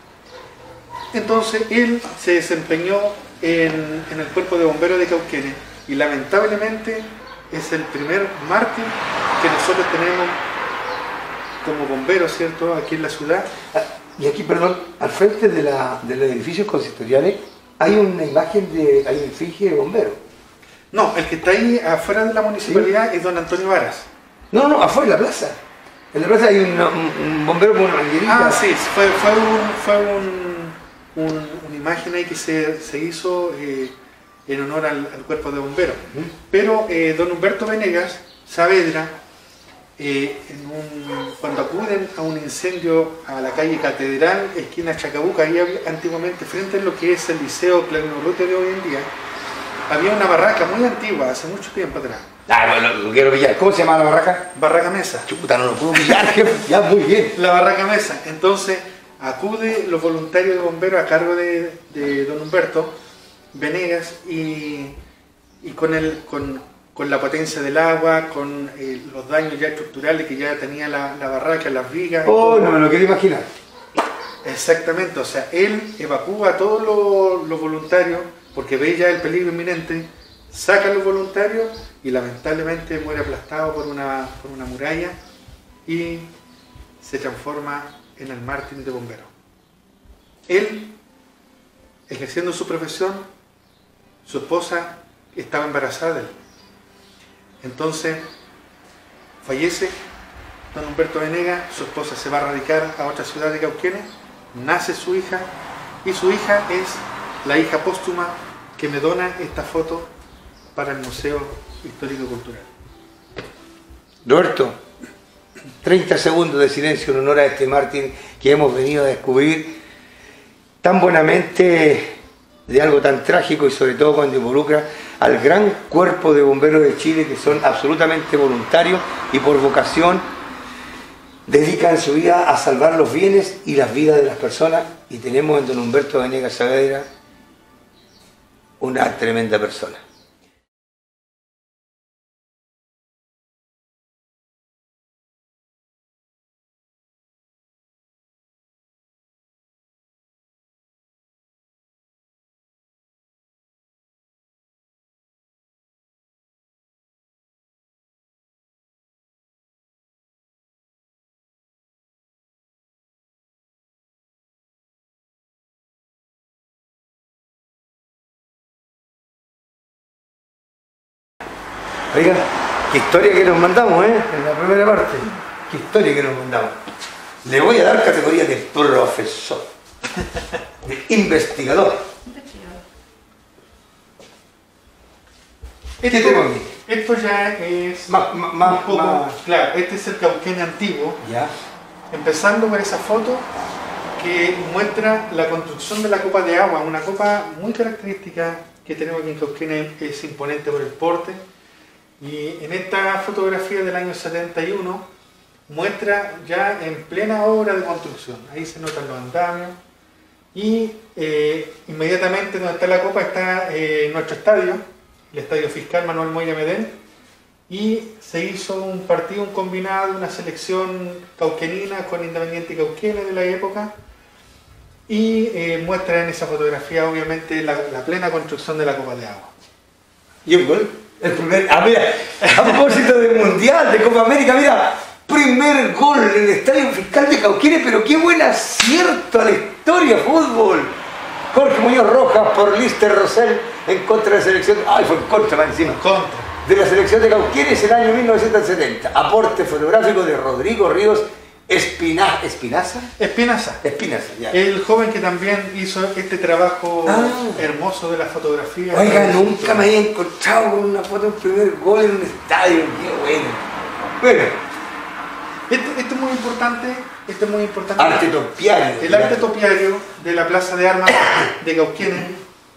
Speaker 3: Entonces él se desempeñó en el cuerpo de bomberos de Cauquenes y lamentablemente es el primer mártir que nosotros tenemos como bomberos, ¿cierto?, aquí en la ciudad.
Speaker 4: Y aquí, perdón, al frente de los edificios consistoriales hay una imagen hay un efigie de bombero.
Speaker 3: No, el que está ahí afuera de la municipalidad es don Antonio Varas.
Speaker 4: No, afuera en la plaza. En la plaza hay un bombero con una manguerita.
Speaker 3: Ah, sí, fue una imagen ahí que se hizo en honor al cuerpo de bomberos. Pero don Humberto Venegas Saavedra, cuando acuden a un incendio a la calle Catedral, esquina Chacabuca, ahí antiguamente, frente a lo que es el Liceo Claudio Urrutia de hoy en día, había una barraca muy antigua, hace mucho tiempo atrás.
Speaker 4: Bueno, lo quiero pillar. ¿Cómo se llama la barraca?
Speaker 3: Barraca Mesa.
Speaker 4: Chuta, no lo puedo pillar, jefe. Ya, muy bien.
Speaker 3: La Barraca Mesa. Entonces, acude los voluntarios de bomberos a cargo de don Humberto Venegas y con la potencia del agua, con los daños ya estructurales que ya tenía la barraca, las vigas.
Speaker 4: Oh, no me lo quiero imaginar.
Speaker 3: Exactamente, o sea, él evacúa a todos los voluntarios porque ve ya el peligro inminente, sacan los voluntarios y lamentablemente muere aplastado por una muralla y se transforma en el mártir de bomberos. Él, ejerciendo su profesión, su esposa estaba embarazada de él. Entonces fallece don Humberto Venegas, su esposa se va a radicar a otra ciudad de Cauquenes, nace su hija y su hija es la hija póstuma que me dona esta foto para el Museo Histórico Cultural.
Speaker 4: Roberto, 30 segundos de silencio en honor a este mártir que hemos venido a descubrir tan buenamente de algo tan trágico y sobre todo cuando involucra al gran cuerpo de bomberos de Chile que son absolutamente voluntarios y por vocación dedican su vida a salvar los bienes y las vidas de las personas, y tenemos en don Humberto Venegas Saavedra una tremenda persona. Oiga, qué historia que nos mandamos, en la primera parte. Qué historia que nos mandamos. Le voy a dar categoría de profesor, de investigador. ¿Qué tenemos aquí?
Speaker 3: Esto ya es claro, este es el Cauquenes antiguo.
Speaker 4: Ya.
Speaker 3: Empezando por esa foto que muestra la construcción de la copa de agua, una copa muy característica que tenemos aquí en Cauquenes, es imponente por el porte. Y en esta fotografía del año 71 muestra ya en plena obra de construcción. Ahí se notan los andamios y inmediatamente donde está la copa está nuestro estadio, el Estadio Fiscal Manuel Moya Medén, y se hizo un partido, un combinado, una selección cauquenina con Independiente Cauquenes de la época, y muestra en esa fotografía obviamente la plena construcción de la copa de agua.
Speaker 4: ¿Y el gol? El primer, mira, a propósito del Mundial, de Copa América, mira, primer gol en el Estadio Fiscal de Cauquenes, pero qué buen acierto a la historia fútbol. Jorge Muñoz Rojas por Lister Rosell en contra de la selección, fue en contra más encima, de la selección de Cauquenes en el año 1970. Aporte fotográfico de Rodrigo Ríos Espinaza, ya.
Speaker 3: El joven que también hizo este trabajo hermoso de la fotografía.
Speaker 4: Oiga, nunca me había encontrado con una foto del primer gol en un estadio, qué bueno. Bueno,
Speaker 3: esto es muy importante.
Speaker 4: Arte topiario.
Speaker 3: El arte topiario de la Plaza de Armas de Cauquenes,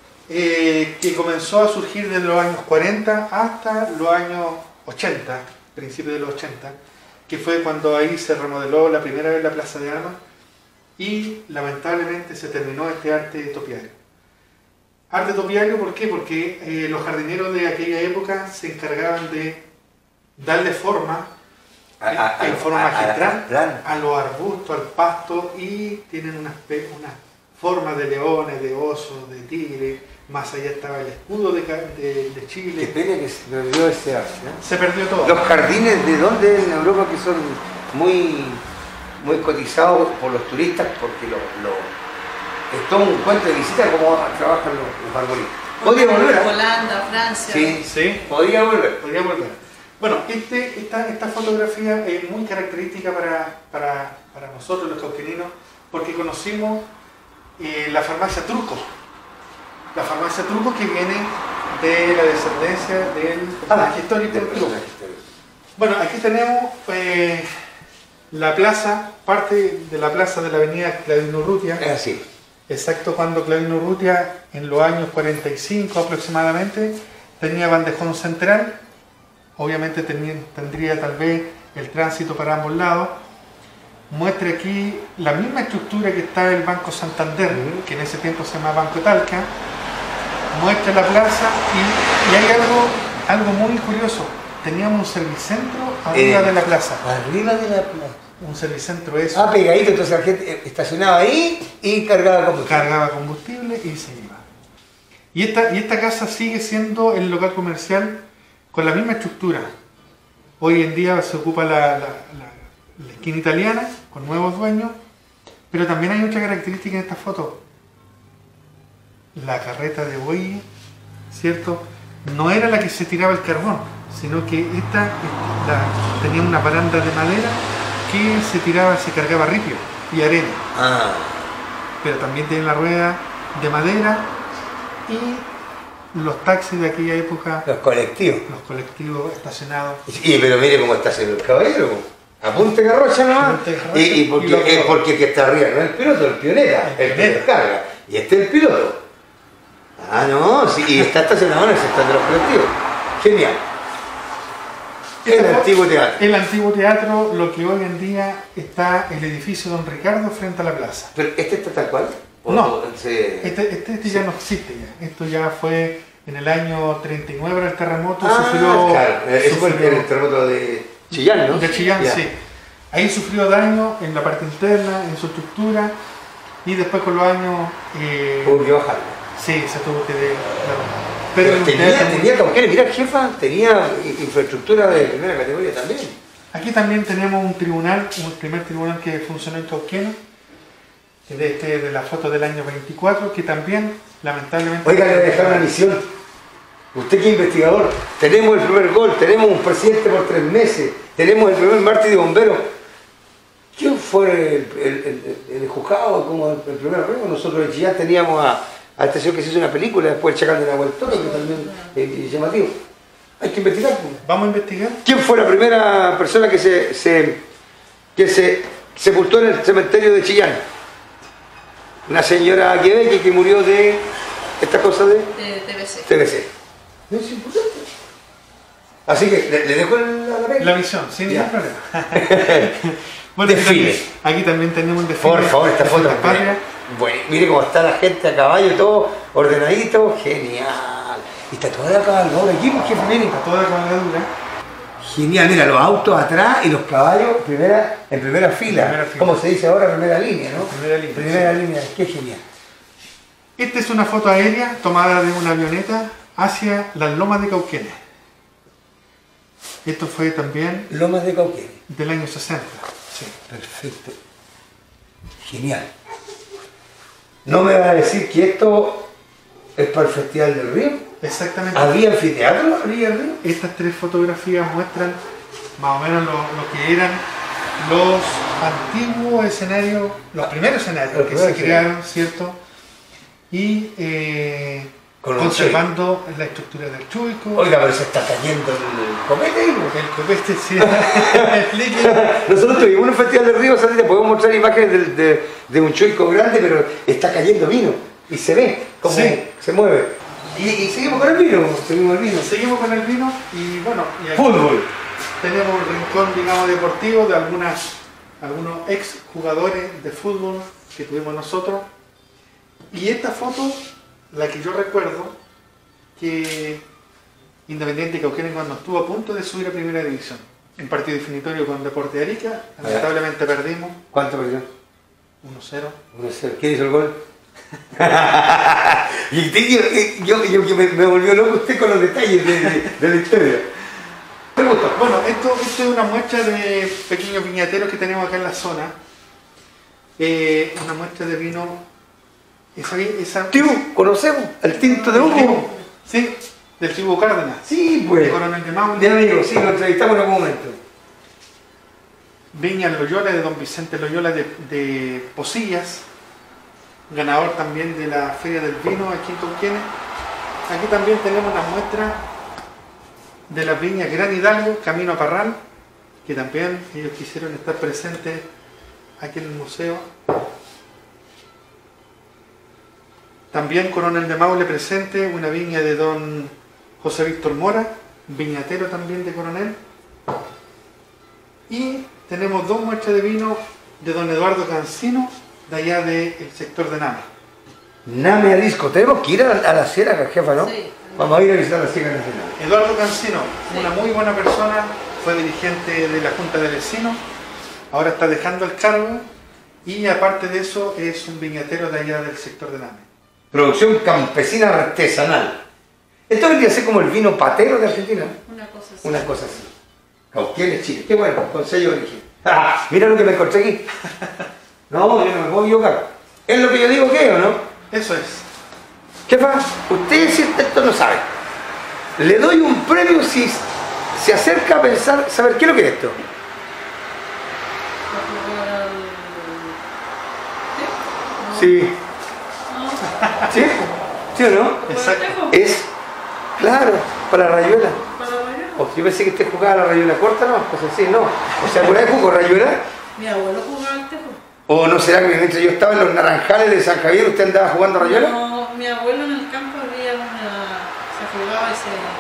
Speaker 3: que comenzó a surgir desde los años 40 hasta los años 80, principios de los 80. Que fue cuando ahí se remodeló la primera vez la Plaza de Armas y lamentablemente se terminó este arte topiario. Arte topiario, ¿por qué? Porque los jardineros de aquella época se encargaban de darle forma, en forma magistral, a los arbustos, al pasto, y tienen unas formas de leones, de osos, de tigres. Más allá estaba el escudo de Chile.
Speaker 4: Qué pena que se perdió ese arte, ¿no?
Speaker 3: Se perdió todo.
Speaker 4: Los jardines de dónde en Europa que son muy cotizados por los turistas, porque es todo un cuento de visita como trabajan los arbolistas.
Speaker 2: ¿Podría volver? Holanda, Francia.
Speaker 3: Sí.
Speaker 4: Podría volver.
Speaker 3: Bueno, esta fotografía es muy característica para nosotros los cauqueninos, porque conocimos la farmacia Truco. La farmacia Truco, que viene de la descendencia del personaje histórico Truco. Bueno, aquí tenemos la plaza, parte de la plaza de la avenida Clavino Urrutia.
Speaker 4: Es así.
Speaker 3: Exacto, cuando Clavino Urrutia, en los años 45 aproximadamente, tenía bandejón central. Obviamente tendría tal vez el tránsito para ambos lados. Muestra aquí la misma estructura que está el Banco Santander, que en ese tiempo se llamaba Banco Talca. Muestra la plaza y hay algo muy curioso. Teníamos un servicentro arriba de la plaza.
Speaker 4: Arriba de la plaza.
Speaker 3: Un servicentro eso.
Speaker 4: Pegadito, entonces la gente estacionaba ahí y cargaba combustible.
Speaker 3: Cargaba combustible y se iba. Y esta casa sigue siendo el local comercial con la misma estructura. Hoy en día se ocupa la esquina italiana con nuevos dueños, pero también hay otra característica en esta foto. La carreta de buey, ¿cierto? No era la que se tiraba el carbón, sino que tenía una baranda de madera que se cargaba ripio y arena.
Speaker 4: Ah.
Speaker 3: Pero también tiene la rueda de madera y los taxis de aquella época,
Speaker 4: Los colectivos.
Speaker 3: estacionados.
Speaker 4: Pero mire cómo está haciendo el caballero. Apunte garrocha nomás.
Speaker 3: Apunte garrocha.
Speaker 4: Y porque el que está arriba no es el piloto, el pionera, el que descarga. Y este es el piloto. Ah, no, sí, y está estacionado en el sector de los colectivos. Genial. El antiguo teatro.
Speaker 3: El antiguo teatro, lo que hoy en día está el edificio Don Ricardo frente a la plaza.
Speaker 4: ¿Pero este está tal cual?
Speaker 3: No, este ya no existe ya. Esto ya fue en el año 39 el terremoto.
Speaker 4: Claro, ese fue el terremoto de Chillán, ¿no?
Speaker 3: De Chillán,
Speaker 4: ya.
Speaker 3: sí. Ahí sufrió daño en la parte interna, en su estructura, y después con los años...
Speaker 4: Hubo que bajarlo.
Speaker 3: Sí, se tuvo que
Speaker 4: Pero tenía Cauquenes, mira, jefa, tenía infraestructura de primera categoría también.
Speaker 3: Aquí también tenemos un tribunal, un primer tribunal que funcionó en Cauquenes, de la foto del año 24, que también, lamentablemente...
Speaker 4: Oiga, le voy a dejar una misión. Usted que es investigador, tenemos el primer gol, tenemos un presidente por 3 meses, tenemos el primer mártir de bomberos. ¿Quién fue el juzgado como el primer rey? Nosotros en Chillán teníamos a este señor que se hizo una película, después el Chacal de Nahuel Toro, que también es llamativo. Hay que investigar.
Speaker 3: Vamos a investigar.
Speaker 4: ¿Quién fue la primera persona que se sepultó en el cementerio de Chillán? Una señora Quebeque que murió de esta cosa de TBC. No es importante. Así que le dejo
Speaker 3: la visión, sin ningún problema. Bueno, aquí también tenemos un desfile.
Speaker 4: Por favor, esta foto. Bueno, mire cómo está la gente a caballo, todo ordenadito, genial. Y está toda la cabalgadura aquí, porque
Speaker 3: está toda la cabalgadura.
Speaker 4: Genial, mira, los autos atrás y los caballos en primera fila. Como se dice ahora, primera línea, ¿no? Primera línea, qué genial.
Speaker 3: Esta es una foto aérea tomada de una avioneta hacia las lomas de Cauquenes. Esto fue también...
Speaker 4: Lomas de Cauquenes.
Speaker 3: Del año 60.
Speaker 4: Sí. Perfecto. Genial. ¿No me va a decir que esto es para el Festival del Río?
Speaker 3: Exactamente.
Speaker 4: ¿Había anfiteatro? ¿Había río?
Speaker 3: Estas 3 fotografías muestran más o menos lo que eran los antiguos escenarios, los primeros escenarios que se crearon, ¿cierto? Y conservando la estructura del Chuico.
Speaker 4: Oiga, pero se está cayendo el copete.
Speaker 3: El copete, sí.
Speaker 4: Nosotros tuvimos un Festival del Río, te podemos mostrar imágenes de un Chuico grande, pero está cayendo vino. Y se ve cómo se mueve. Y seguimos con el vino.
Speaker 3: Seguimos con el vino y bueno. Y aquí
Speaker 4: fútbol.
Speaker 3: Tenemos un rincón, digamos, deportivo de algunos ex jugadores de fútbol que tuvimos nosotros. Y esta foto, la que yo recuerdo, que Independiente Cauquenes cuando estuvo a punto de subir a Primera División, en partido definitorio con Deportes de Arica, lamentablemente perdimos.
Speaker 4: ¿Cuánto perdió?
Speaker 3: 1-0.
Speaker 4: 1-0. ¿Quién hizo el gol? Y yo me volvió loco usted con los detalles de la historia.
Speaker 3: Bueno, esto es una muestra de pequeños viñateros que tenemos acá en la zona. Una muestra de vino.
Speaker 4: Tibu, conocemos el tinto de Hugo.
Speaker 3: Sí, del Tibu Cárdenas.
Speaker 4: Sí, pues.
Speaker 3: De Coronel de Maule.
Speaker 4: De amigo, sí, lo entrevistamos en algún momento.
Speaker 3: Viña Loyola de don Vicente Loyola de Posillas, ganador también de la Feria del Vino aquí en Cauquenes. Aquí también tenemos una muestra de las viñas Gran Hidalgo, Camino a Parral, que también ellos quisieron estar presentes aquí en el museo. También Coronel de Maule presente, una viña de don José Víctor Mora, viñatero también de Coronel. Y tenemos 2 muestras de vino de don Eduardo Cancino, de allá del sector de Name.
Speaker 4: Name Arisco, tenemos que ir a la sierra, jefa, ¿no? Sí. Vamos a ir a visitar la sierra nacional.
Speaker 3: Eduardo Cancino, una muy buena persona, fue dirigente de la Junta de Vecinos, ahora está dejando el cargo y aparte de eso es un viñatero de allá del sector de Name.
Speaker 4: Producción campesina artesanal. Esto vendría a ser como el vino patero de Argentina.
Speaker 2: Una cosa así.
Speaker 4: Una cosa así. Cauquenes, Chile. Qué bueno, con sello de origen. Ah, mira lo que me encontré aquí. No, yo no me puedo equivocar. ¿Es lo que yo digo que o no?
Speaker 3: Eso es.
Speaker 4: Jefa, usted si esto no sabe. Le doy un premio si se acerca a pensar, saber qué es lo que es esto. Sí. ¿Sí? ¿Sí o no?
Speaker 3: Exacto.
Speaker 4: Es, claro, para la rayuela.
Speaker 2: ¿Para la rayuela?
Speaker 4: O yo pensé que usted jugaba a la rayuela corta, no, pues así, no. O sea, ¿alguna vez jugó rayuela?
Speaker 2: Mi abuelo jugaba al tejo.
Speaker 4: ¿O no será que mientras yo estaba en los naranjales de San Javier usted andaba jugando rayuela?
Speaker 2: No, mi abuelo en el campo había una... se jugaba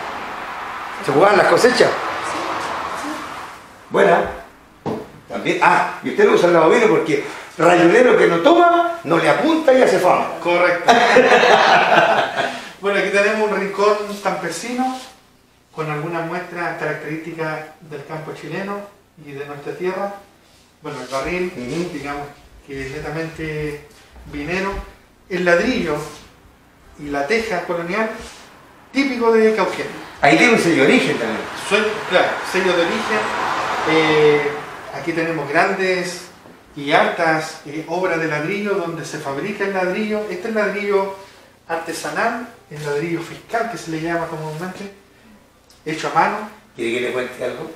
Speaker 2: y
Speaker 4: ¿Se jugaban las cosechas?
Speaker 2: Sí.
Speaker 4: Buena. También. Ah, y usted lo usa el lavavino porque rayonero que no toma, no le apunta y hace fama.
Speaker 3: Correcto. Bueno, aquí tenemos un rincón campesino con algunas muestras características del campo chileno y de nuestra tierra. Bueno, el barril, digamos, que es netamente vinero. El ladrillo y la teja colonial, típico de Cauquenes.
Speaker 4: Ahí tiene un sello de origen también.
Speaker 3: Claro, sello de origen. Aquí tenemos grandes y altas obras de ladrillo donde se fabrica el ladrillo. Este es el ladrillo artesanal, el ladrillo fiscal que se le llama comúnmente, hecho a mano.
Speaker 4: ¿Quiere que le cuente algo?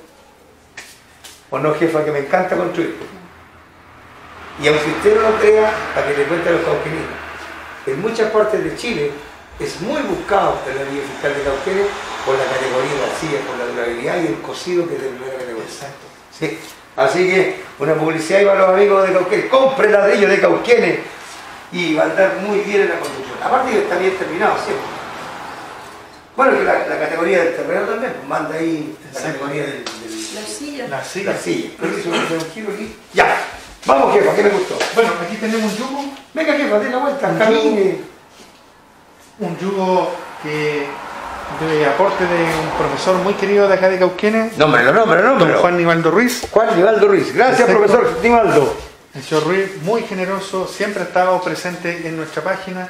Speaker 4: ¿O no, jefa, que me encanta construir? Y aunque usted no lo crea, para que le cuente a los cauqueninos, en muchas partes de Chile es muy buscado el ladrillo fiscal de Cauquenes por la categoría de la silla, por la durabilidad y el cocido que es de primera categoría.
Speaker 3: Exacto.
Speaker 4: Sí. Así que una publicidad y para los amigos de Cauquenes, compre ladrillo de Cauquenes y va a andar muy bien en la construcción. Aparte que está bien terminado siempre. Bueno, que la categoría del terreno también, pues manda ahí la categoría del
Speaker 2: La silla.
Speaker 3: La silla.
Speaker 4: la silla. Pero hizo un giro aquí. Ya. Vamos, jefa, ¿qué me gustó?
Speaker 3: Bueno, aquí tenemos un yugo.
Speaker 4: Venga, jefa, dé la vuelta,
Speaker 3: Un
Speaker 4: camine.
Speaker 3: Un yugo que de aporte de un profesor muy querido de acá de Cauquenes,
Speaker 4: Nómbrelo.
Speaker 3: don Juan Nivaldo Ruiz.
Speaker 4: Juan Nivaldo Ruiz. Gracias,
Speaker 3: Perfecto.
Speaker 4: profesor Nivaldo.
Speaker 3: El señor Ruiz, muy generoso, siempre ha estado presente en nuestra página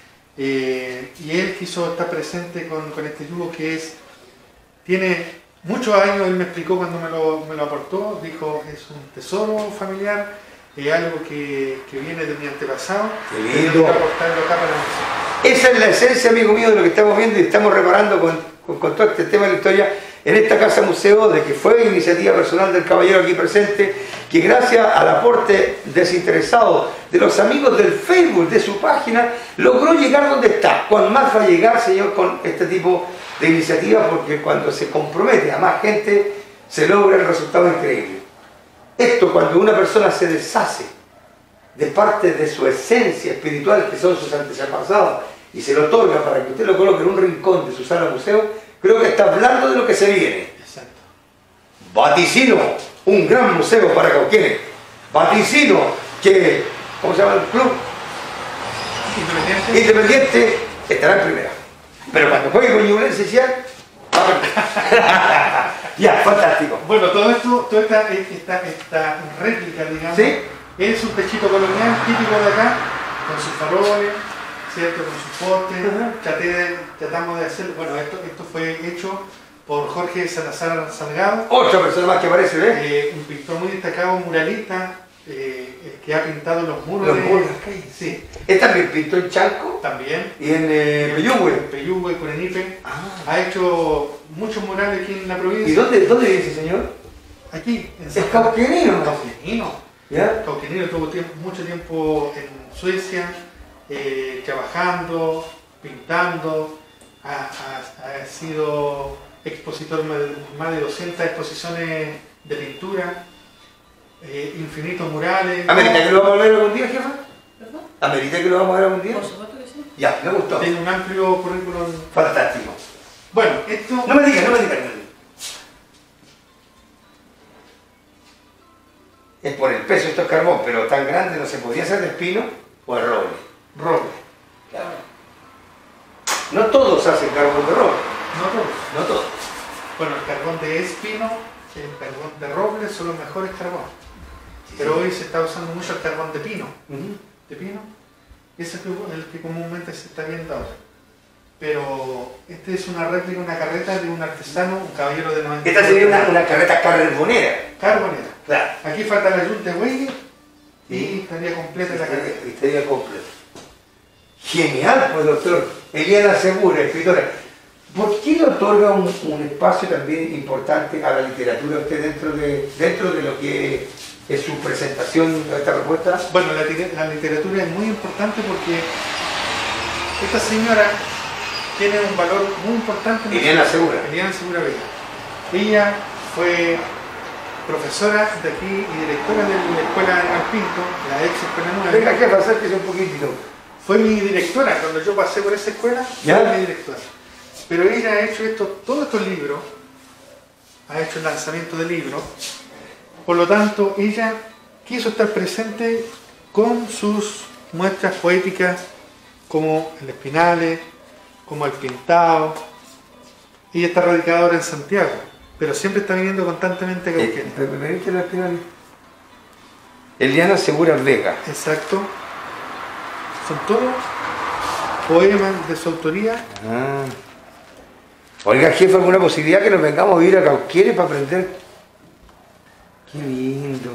Speaker 3: y él quiso estar presente con este yugo que tiene muchos años. Él me explicó cuando me lo aportó, dijo, es un tesoro familiar, es algo que viene de mi antepasado.
Speaker 4: Qué lindo.
Speaker 3: Tenemos que aportarlo acá para nosotros.
Speaker 4: Esa es la esencia, amigo mío, de lo que estamos viendo y estamos reparando con todo este tema de la historia en esta casa museo, de que fue iniciativa personal del caballero aquí presente, que gracias al aporte desinteresado de los amigos del Facebook, de su página, logró llegar donde está. Cuán más va a llegar, señor, con este tipo de iniciativas, porque cuando se compromete a más gente, se logra el resultado increíble. Esto, cuando una persona se deshace de parte de su esencia espiritual, que son sus antepasados, y se lo otorga para que usted lo coloque en un rincón de su sala museo, creo que está hablando de lo que se viene.
Speaker 3: Exacto.
Speaker 4: Vaticino, un gran museo para Cauquenes. Vaticino, que, ¿cómo se llama el club? Independiente estará en primera. Pero cuando juegue con Ñublense ya, va a perder. Ya, fantástico.
Speaker 3: Bueno, todo esto, toda esta réplica, digamos,
Speaker 4: ¿Sí?
Speaker 3: es un techito colonial típico de acá, con sus faroles, ¿cierto? Con sus postes. Tratamos de hacer, bueno, esto fue hecho por Jorge Salazar Salgado,
Speaker 4: Otra persona más que aparece, ¿ves?
Speaker 3: un pintor muy destacado, muralista, que ha pintado los muros
Speaker 4: Los
Speaker 3: de
Speaker 4: muros de las calles.
Speaker 3: Sí,
Speaker 4: Él también pintó en Chanco
Speaker 3: también.
Speaker 4: y en Peyúgue.
Speaker 3: Peyúgue, Curenipe.
Speaker 4: Ah.
Speaker 3: Ha hecho muchos murales aquí en la provincia.
Speaker 4: ¿Y dónde vive ese señor?
Speaker 3: Aquí, en
Speaker 4: Es cauquenino.
Speaker 3: Cauquenino.
Speaker 4: ¿Ya?
Speaker 3: Cauquenino tuvo mucho tiempo en Suecia, trabajando, pintando, ha sido expositor de más de 200 exposiciones de pintura, infinitos murales.
Speaker 4: ¿Amerita que lo vamos a ver algún día, jefa?
Speaker 2: ¿Perdón?
Speaker 4: ¿Amerita que lo vamos a ver algún día?
Speaker 2: Por supuesto que sí.
Speaker 4: Ya, me gustó.
Speaker 3: Tiene un amplio currículum.
Speaker 4: Fantástico.
Speaker 3: Bueno, esto...
Speaker 4: No me digas. Es por el peso, esto es carbón, pero tan grande no se podía hacer de espino o de roble.
Speaker 3: Roble.
Speaker 4: Claro. No todos hacen carbón de roble.
Speaker 3: No todos.
Speaker 4: No todos.
Speaker 3: Bueno, el carbón de espino, el carbón de roble son los mejores carbones.
Speaker 4: Sí,
Speaker 3: Pero
Speaker 4: sí.
Speaker 3: hoy se está usando mucho el carbón de pino.
Speaker 4: Ujú.
Speaker 3: De pino. Ese es el que comúnmente se está viendo ahora. Pero este es una réplica, una carreta de un artesano, un caballero de 90.
Speaker 4: Esta sería una carreta carbonera.
Speaker 3: Carbonera.
Speaker 4: Claro.
Speaker 3: Aquí falta la yunta de Weige y estaría completa la carreta.
Speaker 4: Estaría completa. Genial, pues doctor. Eliana Segura, escritora. ¿Por qué le otorga un espacio también importante a la literatura usted dentro de lo que es su presentación de esta propuesta?
Speaker 3: Bueno, la literatura es muy importante porque esta señora tiene un valor muy importante.
Speaker 4: Eliana Segura.
Speaker 3: Eliana Segura Vega. Ella fue profesora de aquí y directora de la escuela de Malpinto, la ex escuela nueva.
Speaker 4: Venga, que pasarte un poquitito.
Speaker 3: Fue mi directora, cuando yo pasé por esa escuela,
Speaker 4: ¿ya?
Speaker 3: Fue mi directora. Pero ella ha hecho todos estos libros, ha hecho el lanzamiento de libros, por lo tanto ella quiso estar presente con sus muestras poéticas como el Espinales, como el Pintado. Ella está radicada ahora en Santiago, pero siempre está viniendo constantemente a Cauquenes.
Speaker 4: ¿Me viste el Espinales? Eliana Segura Vega.
Speaker 3: Exacto. Son todos poemas de su autoría.
Speaker 4: Ah. Oiga, jefe, ¿alguna posibilidad que nos vengamos a ir a Cauquenes para aprender? Qué lindo.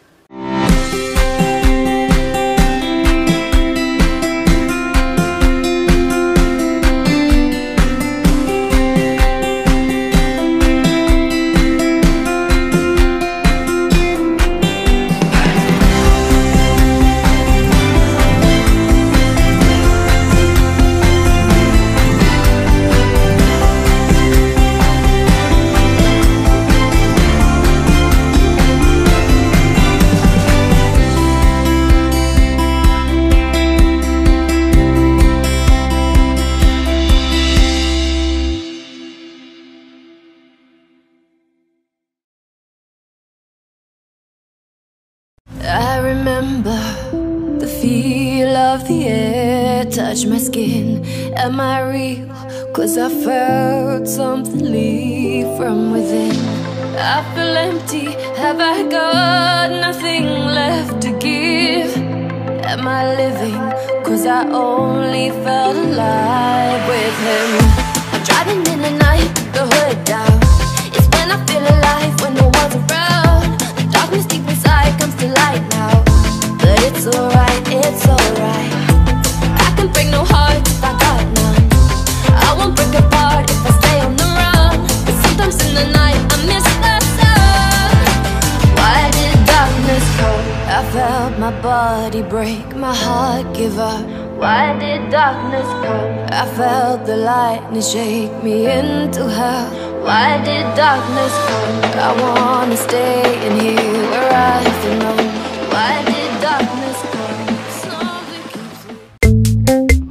Speaker 6: I remember the feel of the air touch my skin. Am I real? 'Cause I felt something leave from within. I feel empty, have I got nothing left to give? Am I living? 'Cause I only felt alive with him. I'm driving in the night, the hood down. It's when I feel alive, when no one's around. The darkness deep inside comes to light now. But it's alright, it's alright. I can break no heart if I got none. I won't break apart if I stay on the run. But sometimes in the night I miss the sun. Why did darkness come? I felt my body break, my heart give up. Why did darkness come? I felt the lightning shake me into hell. Why did darkness come? I wanna stay in here where I belong. Why did darkness come? Slowly keeps me.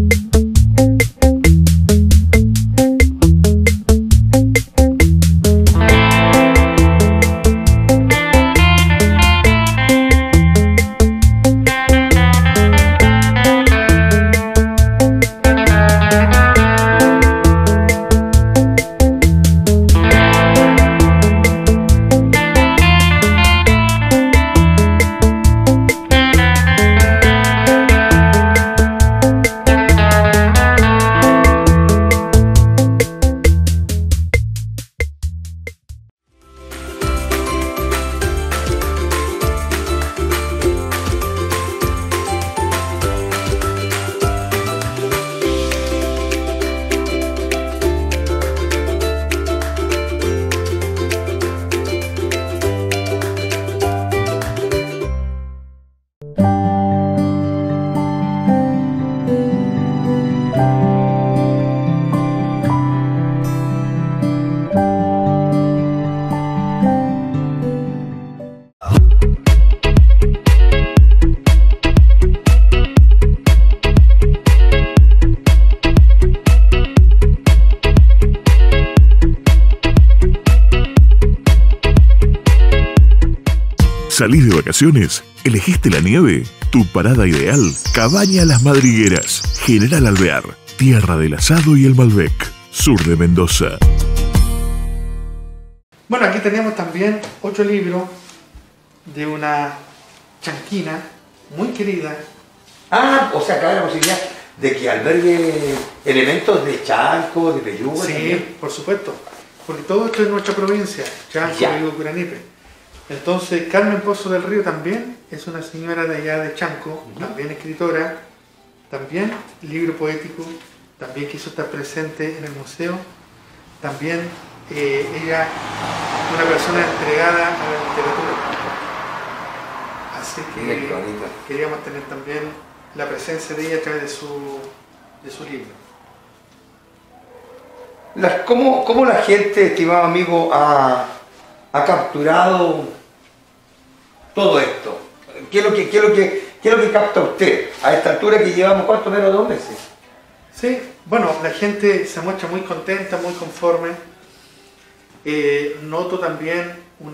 Speaker 7: ¿Salís de vacaciones? ¿Elegiste la nieve? Tu parada ideal, Cabaña Las Madrigueras, General Alvear, tierra del asado y el Malbec, sur de Mendoza.
Speaker 3: Bueno, aquí teníamos también 8 libros de una chanquina muy querida,
Speaker 4: Ah, o sea, cabe la posibilidad de que albergue elementos de Chanco, de Peyúgue.
Speaker 3: Sí,
Speaker 4: también.
Speaker 3: por supuesto. Porque todo esto es nuestra provincia, Chanco,
Speaker 4: Ya.
Speaker 3: Peyúgue, Curanipe. Entonces, Carmen Pozo del Río también es una señora de allá de Chanco, también escritora, también libro poético, también quiso estar presente en el museo, también ella una persona entregada a la literatura. Así
Speaker 4: Mira qué
Speaker 3: que
Speaker 4: bonito.
Speaker 3: queríamos tener también la presencia de ella a través de su libro.
Speaker 4: ¿Cómo la gente, estimado amigo, ha capturado todo esto? ¿Qué es lo que capta usted a esta altura que llevamos cuánto menos de 2 meses?
Speaker 3: Sí, bueno, la gente se muestra muy contenta, muy conforme. Noto también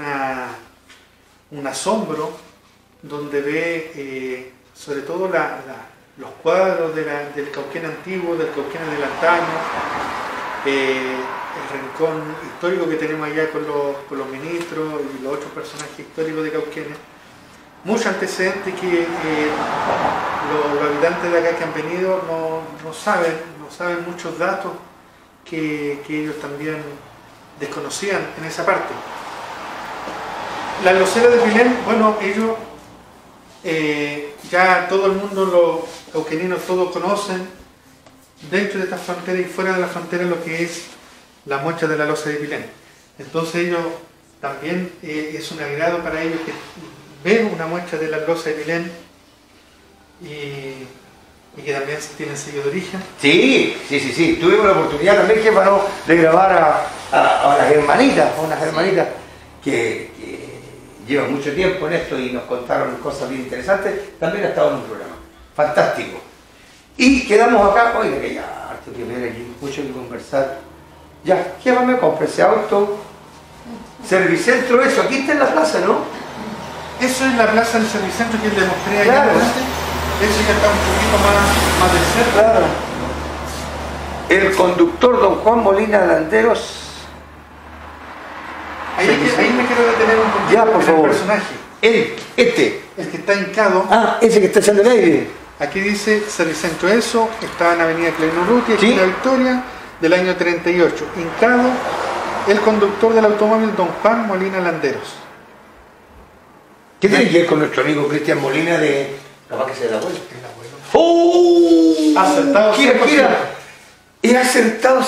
Speaker 3: un asombro donde ve sobre todo los cuadros del Cauquén antiguo, del Cauquén adelantano, el rincón histórico que tenemos allá con los ministros y los otros personajes históricos de Cauquenes. Muchos antecedentes que los habitantes de acá que han venido no saben muchos datos que ellos también desconocían en esa parte. Las loceras de Pilén, bueno, ellos ya todo el mundo, los cauqueninos todos conocen dentro de esta frontera y fuera de la frontera lo que es la mocha de la loza de Pilén. Entonces ellos también es un agrado para ellos que ven una muestra de la loza de Pilén y que también tienen sello de origen.
Speaker 4: Sí. Tuvimos la oportunidad también, jefa, ¿no?, de grabar a las hermanitas, que llevan mucho tiempo en esto y nos contaron cosas bien interesantes. También ha estado en un programa fantástico. Y quedamos acá, oiga, que ya, harto que ver aquí, mucho que conversar. Ya, jefa, me compré ese auto. Servicentro, eso, aquí está en la plaza, ¿no?
Speaker 3: Eso es la plaza del Servicentro que les mostré allá
Speaker 4: Claro.
Speaker 3: adelante. Eso ya está un poquito más de cerca.
Speaker 4: Claro. El conductor don Juan Molina Landeros.
Speaker 3: Ahí me quiero detener un poquito
Speaker 4: Ya, por
Speaker 3: en
Speaker 4: favor.
Speaker 3: el personaje.
Speaker 4: Este.
Speaker 3: El que está hincado.
Speaker 4: Ah, ese que está echando el aire.
Speaker 3: Aquí dice Servicentro eso, está en Avenida Clarino Urrutia, aquí
Speaker 4: Sí.
Speaker 3: en La Victoria, del año 38. Hincado, el conductor del automóvil don Juan Molina Landeros.
Speaker 4: ¿Qué tiene que ver con nuestro amigo Cristian Molina de... capaz que sea el abuelo?
Speaker 3: El abuelo.
Speaker 4: ¡Oh!
Speaker 3: Acertado
Speaker 4: Kira,
Speaker 3: 100%.
Speaker 4: He acertado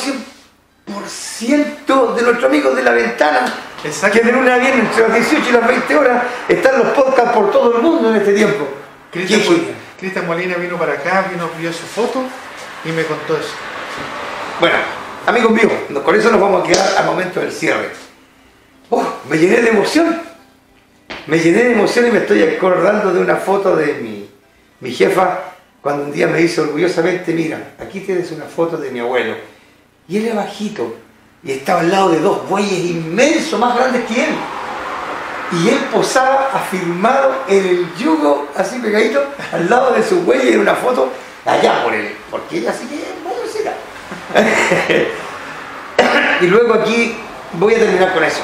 Speaker 4: 100% de nuestro amigo de La Ventana.
Speaker 3: Exacto.
Speaker 4: Que de luna a viernes entre las 18 y las 20 horas están los podcasts por todo el mundo en este tiempo.
Speaker 3: Cristian Molina vino para acá, vio su foto y me contó eso.
Speaker 4: Bueno, amigos míos, con eso nos vamos a quedar al momento del cierre. Oh, me llené de emoción. Me llené de emoción y me estoy acordando de una foto de mi jefa cuando un día me dice orgullosamente, mira, aquí tienes una foto de mi abuelo. Y él era bajito y estaba al lado de 2 bueyes inmensos, más grandes que él. Y él posaba afirmado en el yugo, así pegadito, al lado de su bueyes, en una foto allá por él, porque ella sí que es muy grosera. Y luego aquí voy a terminar con eso.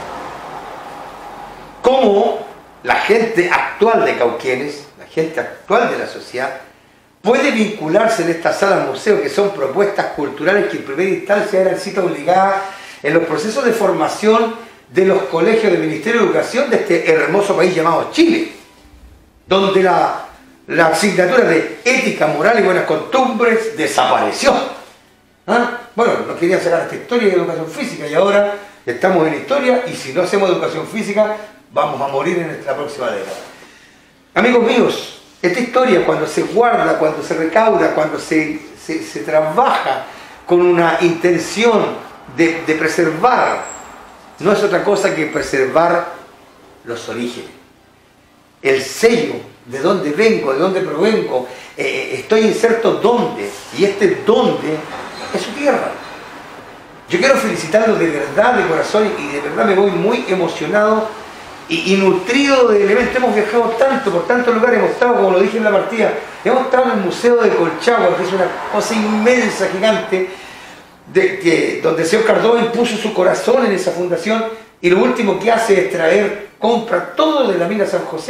Speaker 4: Cómo la gente actual de Cauquenes, la gente actual de la sociedad, puede vincularse en esta sala museo, que son propuestas culturales que en primera instancia eran cita obligada en los procesos de formación de los colegios del Ministerio de Educación de este hermoso país llamado Chile, donde la asignatura de ética, moral y buenas costumbres desapareció. ¿Ah? Bueno, nos querían sacar esta historia de educación física y ahora estamos en historia y si no hacemos educación física vamos a morir en la próxima década. Amigos míos, esta historia cuando se guarda, cuando se recauda, cuando se trabaja con una intención de preservar, no es otra cosa que preservar los orígenes, el sello, de dónde vengo, de dónde provengo, estoy inserto dónde, y este dónde es su tierra. Yo quiero felicitarlos de verdad, de corazón, y de verdad me voy muy emocionado y nutrido de elementos. Hemos viajado tanto, por tantos lugares, hemos estado, como lo dije en la partida, hemos estado en el Museo de Colchagua, que es una cosa inmensa, gigante, donde el señor Cardón puso su corazón en esa fundación, y lo último que hace es compra todo de la mina San José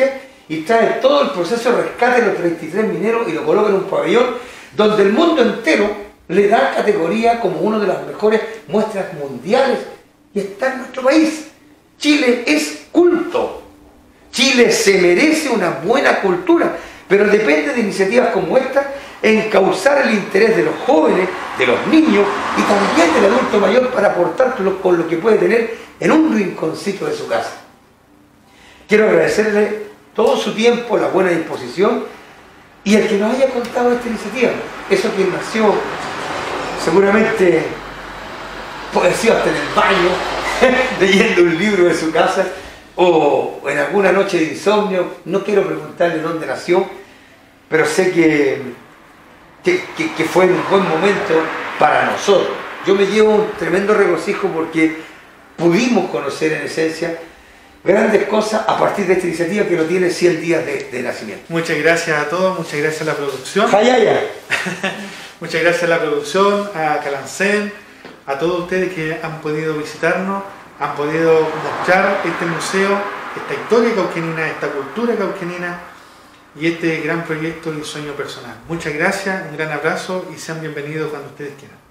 Speaker 1: y trae todo el proceso de rescate de los 33 mineros y lo coloca en un pabellón donde el mundo entero le da categoría como una de las mejores muestras mundiales y está en nuestro país. Chile es culto. Chile se merece una buena cultura, pero depende de iniciativas como esta en causar el interés de los jóvenes, de los niños y también del adulto mayor para aportar con lo que puede tener en un rinconcito de su casa. Quiero agradecerle todo su tiempo, la buena disposición y el que nos haya contado esta iniciativa. Eso que nació seguramente puede ser hasta en el baño, leyendo un libro de su casa o en alguna noche de insomnio. No quiero preguntarle dónde nació, pero sé que fue un buen momento para nosotros. Yo me llevo un tremendo regocijo porque pudimos conocer en esencia grandes cosas a partir de esta iniciativa que no tiene 100 días de nacimiento.
Speaker 3: Muchas gracias a todos, muchas gracias a la producción.
Speaker 1: ¡Jayaya!
Speaker 3: Muchas gracias a la producción, a Calancén, a todos ustedes que han podido visitarnos, han podido mostrar este museo, esta historia cauquenina, esta cultura cauquenina y este gran proyecto y sueño personal. Muchas gracias, un gran abrazo y sean bienvenidos cuando ustedes quieran.